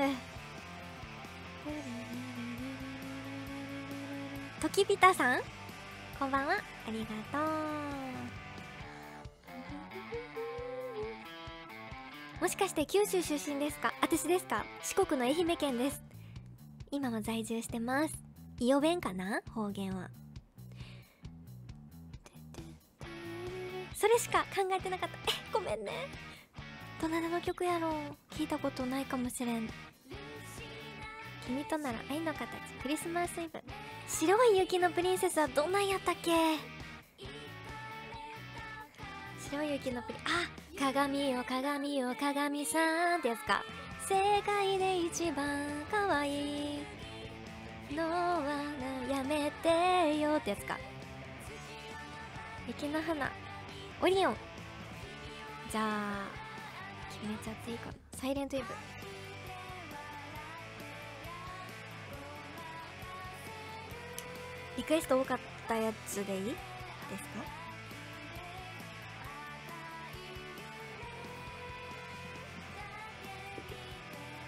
Speaker 1: ときびたさんこんばんは、ありがとう。もしかして九州出身ですか？私ですか？四国の愛媛県です。今は在住してます。伊予弁かな、方言は。それしか考えてなかった。え、ごめんね。どなたの曲やろう。聞いたことないかもしれん。君となら愛の形クリスマスイブ。白い雪のプリンセスはどんなんやったっけ？白い雪のプリン、あ、鏡よ鏡よ鏡さんってやつか。世界で一番可愛いのはやめてよってやつか。雪の花オリオン。じゃあ決めちゃっていいかな。サイレントイブ。リクエスト多かったやつでいいですか？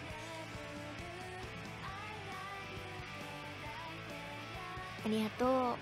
Speaker 1: ありがとう。